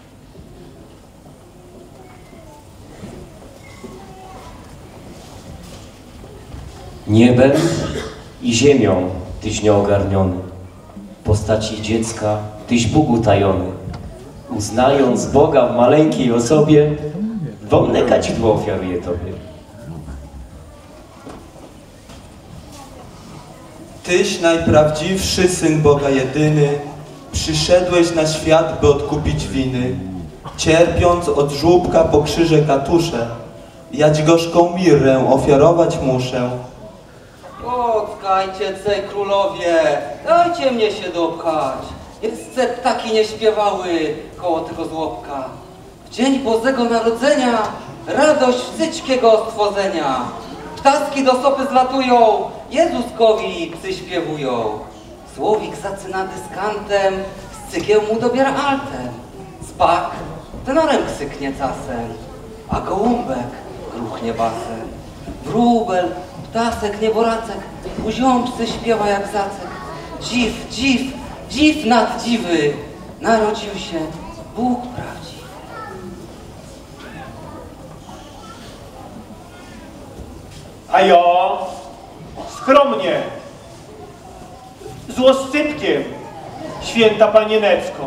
Niebem i ziemią Tyś nieogarniony, postaci dziecka Tyś Bóg utajony. Uznając Boga w maleńkiej osobie, wolne kadzidło ofiaruję Tobie. Tyś najprawdziwszy Syn Boga jedyny, przyszedłeś na świat, by odkupić winy. Cierpiąc od żłóbka po krzyże katusze, jać gorzką mirrę ofiarować muszę. Spotkajcie, cej królowie, dajcie mnie się dopchać. Jeszcze ptaki nie śpiewały koło tego żłobka. W dzień Bożego Narodzenia radość wsyćkiego stworzenia. Ptaski do sopy zlatują, Jezuskowi psy śpiewują. Słowik zaczyna dyskantem, scykieł mu dobiera altem. Spak tenorem ksyknie casem, a gołąbek gruchnie basem. Wróbel, ptasek, nieboraczek, u ziąbcy śpiewa jak zacek. Dziw, dziw, dziw nad dziwy, narodził się Bóg prawdziwy. A ja skromnie, z łoscypkiem, święta panienecko.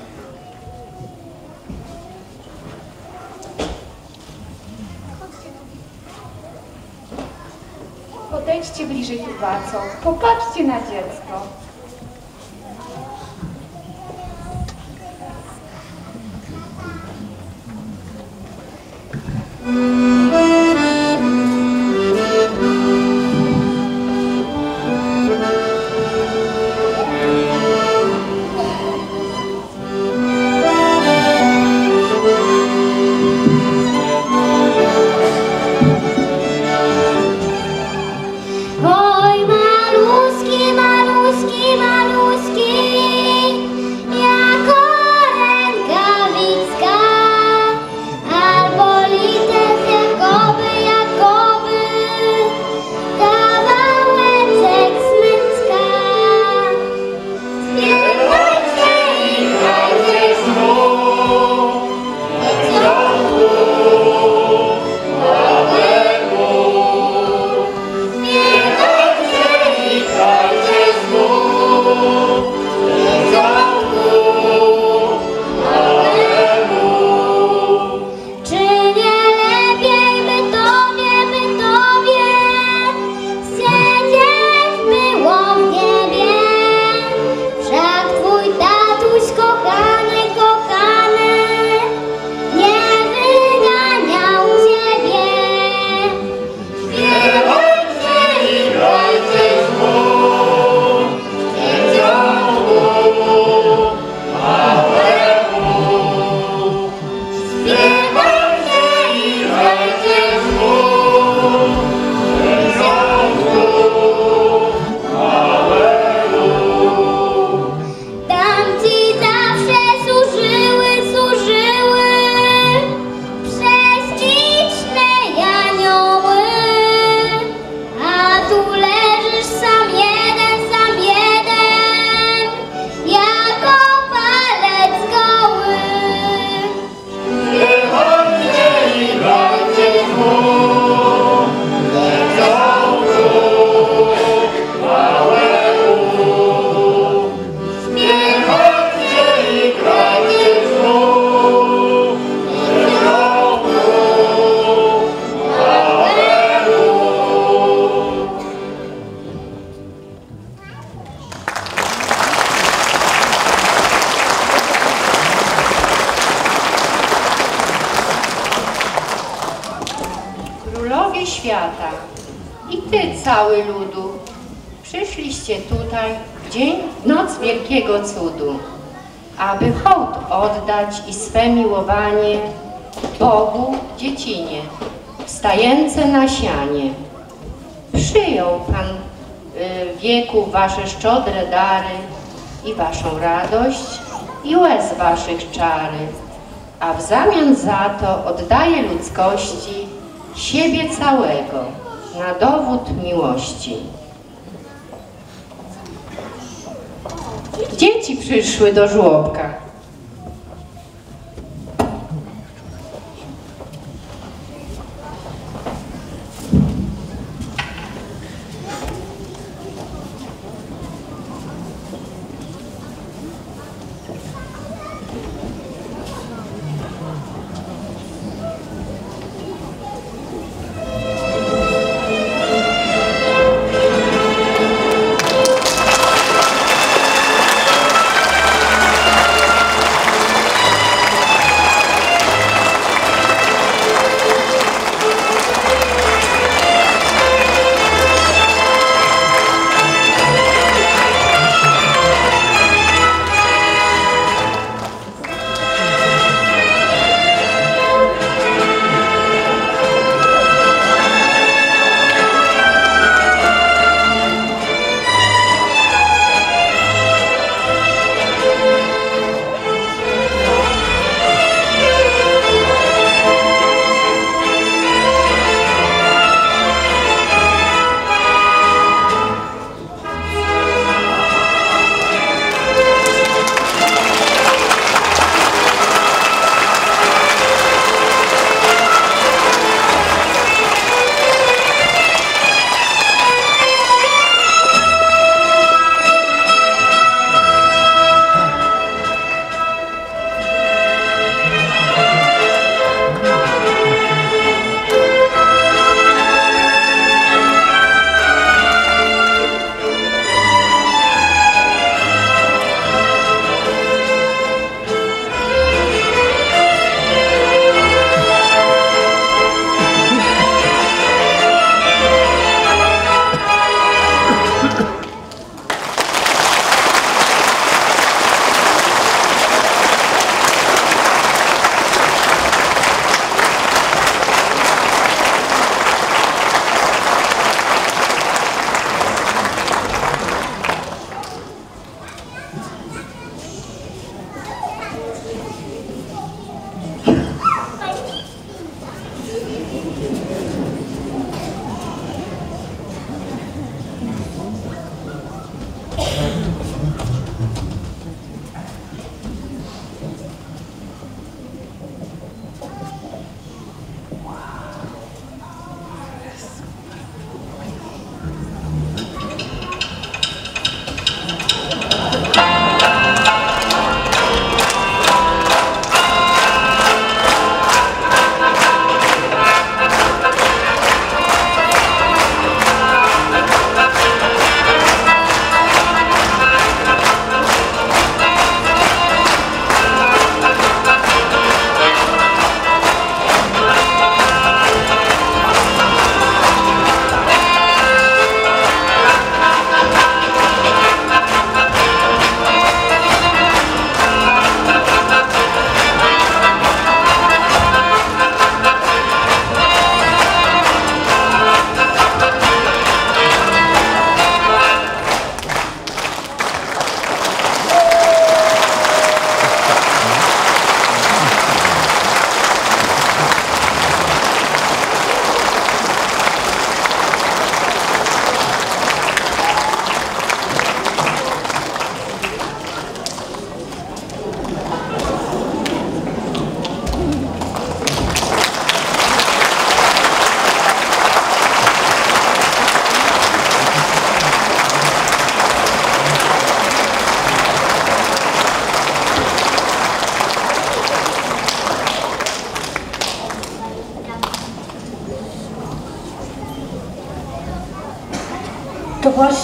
Podejdźcie bliżej tu, baco. Popatrzcie na dziecko. Oj, maluski, maluski, maluski, jako rękawiczka, albo litew jakoby, jakoby, kawałeczek smyczka. Śpiewajcie i grajcie znów, dzieciątku, czy nie lepiej by tobie, by tobie siedzieć było w niebie? Wszak twój tatuś kochany, kochany nie wyganiał ciebie. Śpiewajcie i grajcie znów, dzieciątku małemu. Śpiewajcie i grajcie znów, dzieciątku małemu. Tamci zawsze służyły, służyły prześliczne anioły, a tu leżysz sam jeden, sam jeden, jako palec goły. Śpiewajcie i grajcie znów, dzieciątku małemu. Śpiewajcie i grajcie znów, dzieciątku małemu. Królowie świata i ty, cały ludu, przyszliście tutaj w dzień, w noc wielkiego cudu, aby hołd oddać i swe miłowanie Bogu dziecinie, wstające na sianie. Przyjął Pan y, wieku wasze szczodre dary i waszą radość i łez waszych czary, a w zamian za to oddaje ludzkości siebie całego na dowód miłości. Dzieci przyszły do żłobka.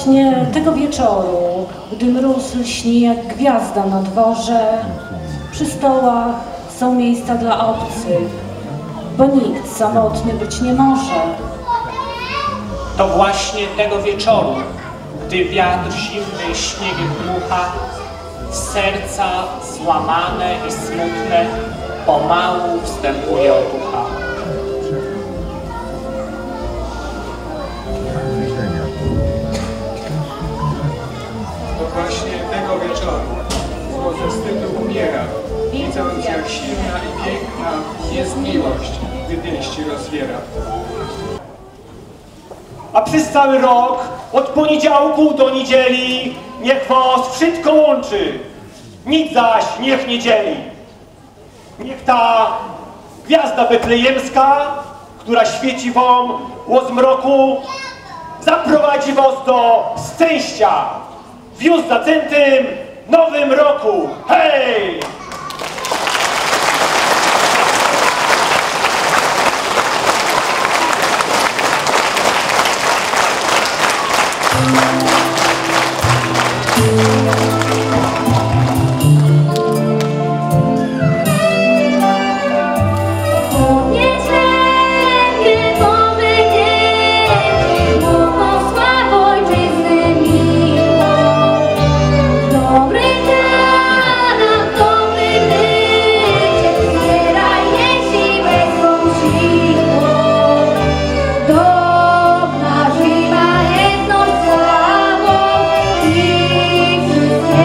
właśnie tego wieczoru, gdy mróz lśni jak gwiazda na dworze, przy stołach są miejsca dla obcych, bo nikt samotny być nie może. To właśnie tego wieczoru, gdy wiatr zimny śniegiem dmucha, serca złamane i smutne pomału wstępuje otucha. To właśnie tego wieczoru, bo ze wstydu umiera, widząc jak silna i piękna jest miłość, gdy pięści rozwiera. A przez cały rok, od poniedziałku do niedzieli, niech was wszystko łączy, nic zaś niech nie dzieli. Niech ta gwiazda betlejemska, która świeci wam o zmroku, zaprowadzi was do szczęścia w już zaczętym nowym roku. Hej! Dobra zima jedną sławą i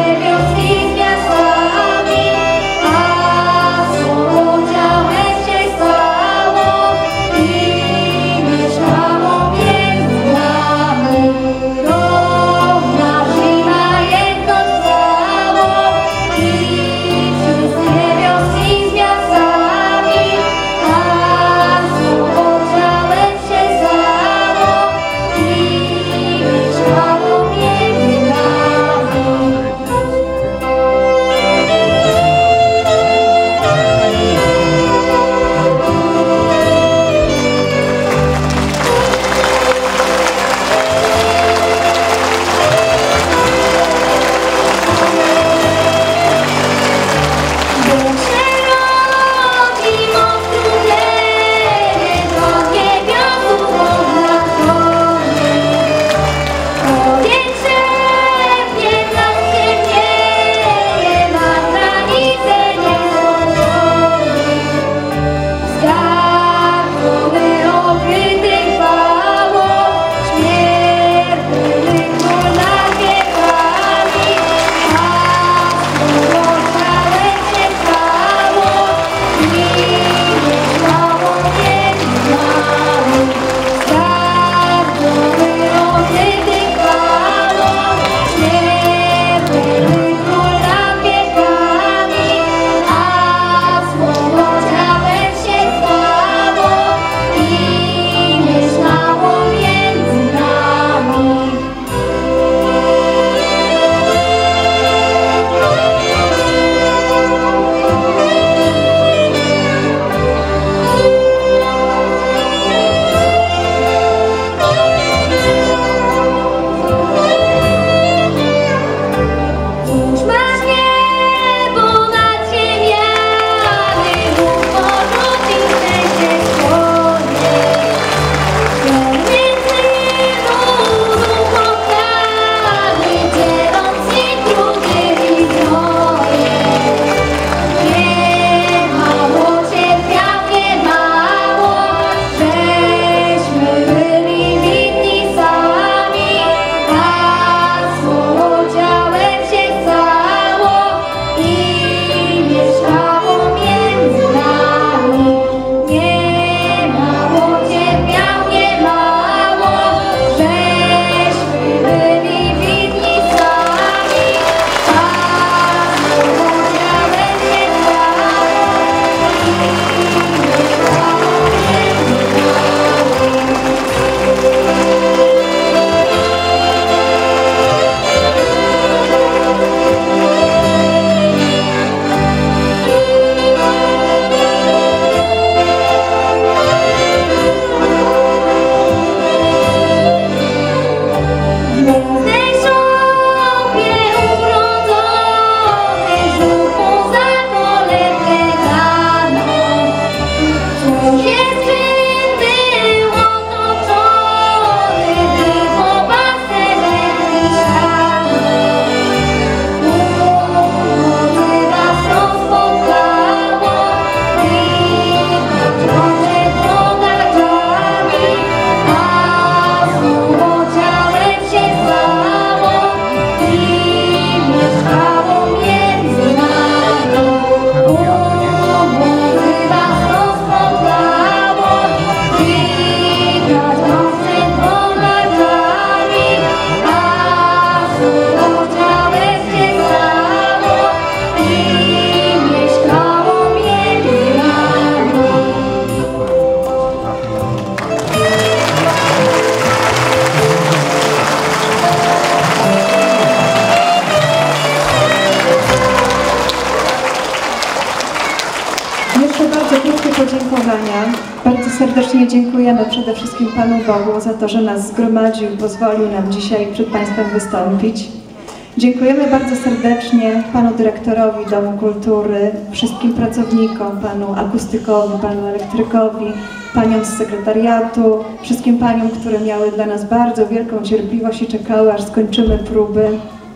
kazania. Bardzo serdecznie dziękujemy przede wszystkim Panu Bogu za to, że nas zgromadził, pozwolił nam dzisiaj przed Państwem wystąpić. Dziękujemy bardzo serdecznie Panu Dyrektorowi Domu Kultury, wszystkim pracownikom, Panu akustykowi, Panu elektrykowi, Paniom z sekretariatu, wszystkim Paniom, które miały dla nas bardzo wielką cierpliwość i czekały, aż skończymy próby,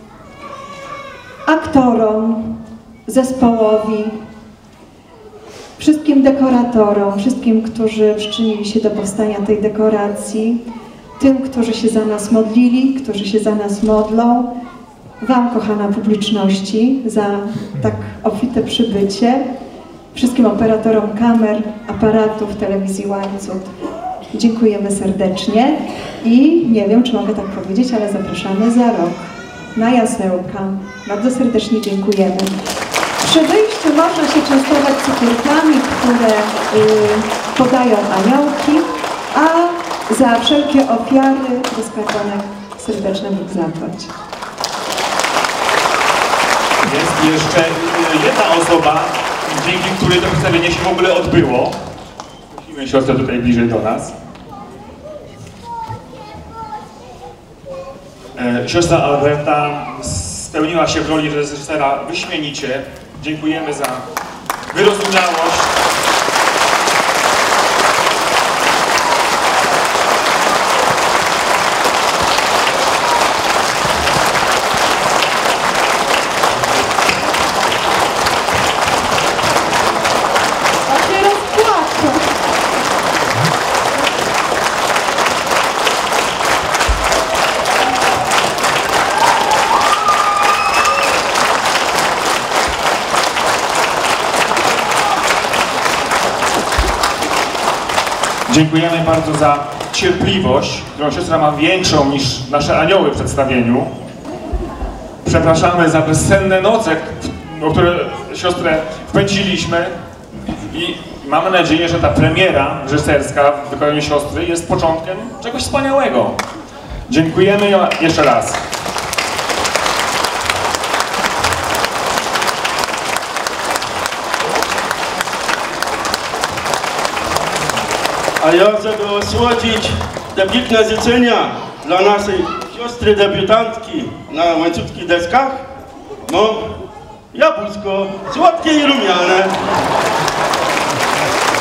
aktorom, zespołowi, wszystkim dekoratorom, wszystkim, którzy przyczynili się do powstania tej dekoracji, tym, którzy się za nas modlili, którzy się za nas modlą, Wam, kochana publiczności, za tak obfite przybycie, wszystkim operatorom kamer, aparatów, telewizji Łańcuch. Dziękujemy serdecznie i nie wiem, czy mogę tak powiedzieć, ale zapraszamy za rok na jasełka. Bardzo serdecznie dziękujemy. Przy wyjściu można się częstować cukierkami, które y, podają aniołki, a za wszelkie ofiary do skarbonek serdeczne Bóg zapłać. Jest jeszcze jedna osoba, dzięki której to przedstawienie się w ogóle odbyło. Prosimy siostrę tutaj bliżej do nas. E, siostra Alberta spełniła się w roli reżysera wyśmienicie. Dziękujemy za wyrozumiałość. Dziękujemy bardzo za cierpliwość, którą siostra ma większą niż nasze anioły w przedstawieniu. Przepraszamy za bezsenne noce, o które siostrę wpędziliśmy i mamy nadzieję, że ta premiera reżyserska w wykonaniu siostry jest początkiem czegoś wspaniałego. Dziękujemy jeszcze raz. A ja żeby osłodzić te piękne życzenia dla naszej siostry debiutantki na łańcuchskich deskach, mam jabłuszko słodkie i rumiane.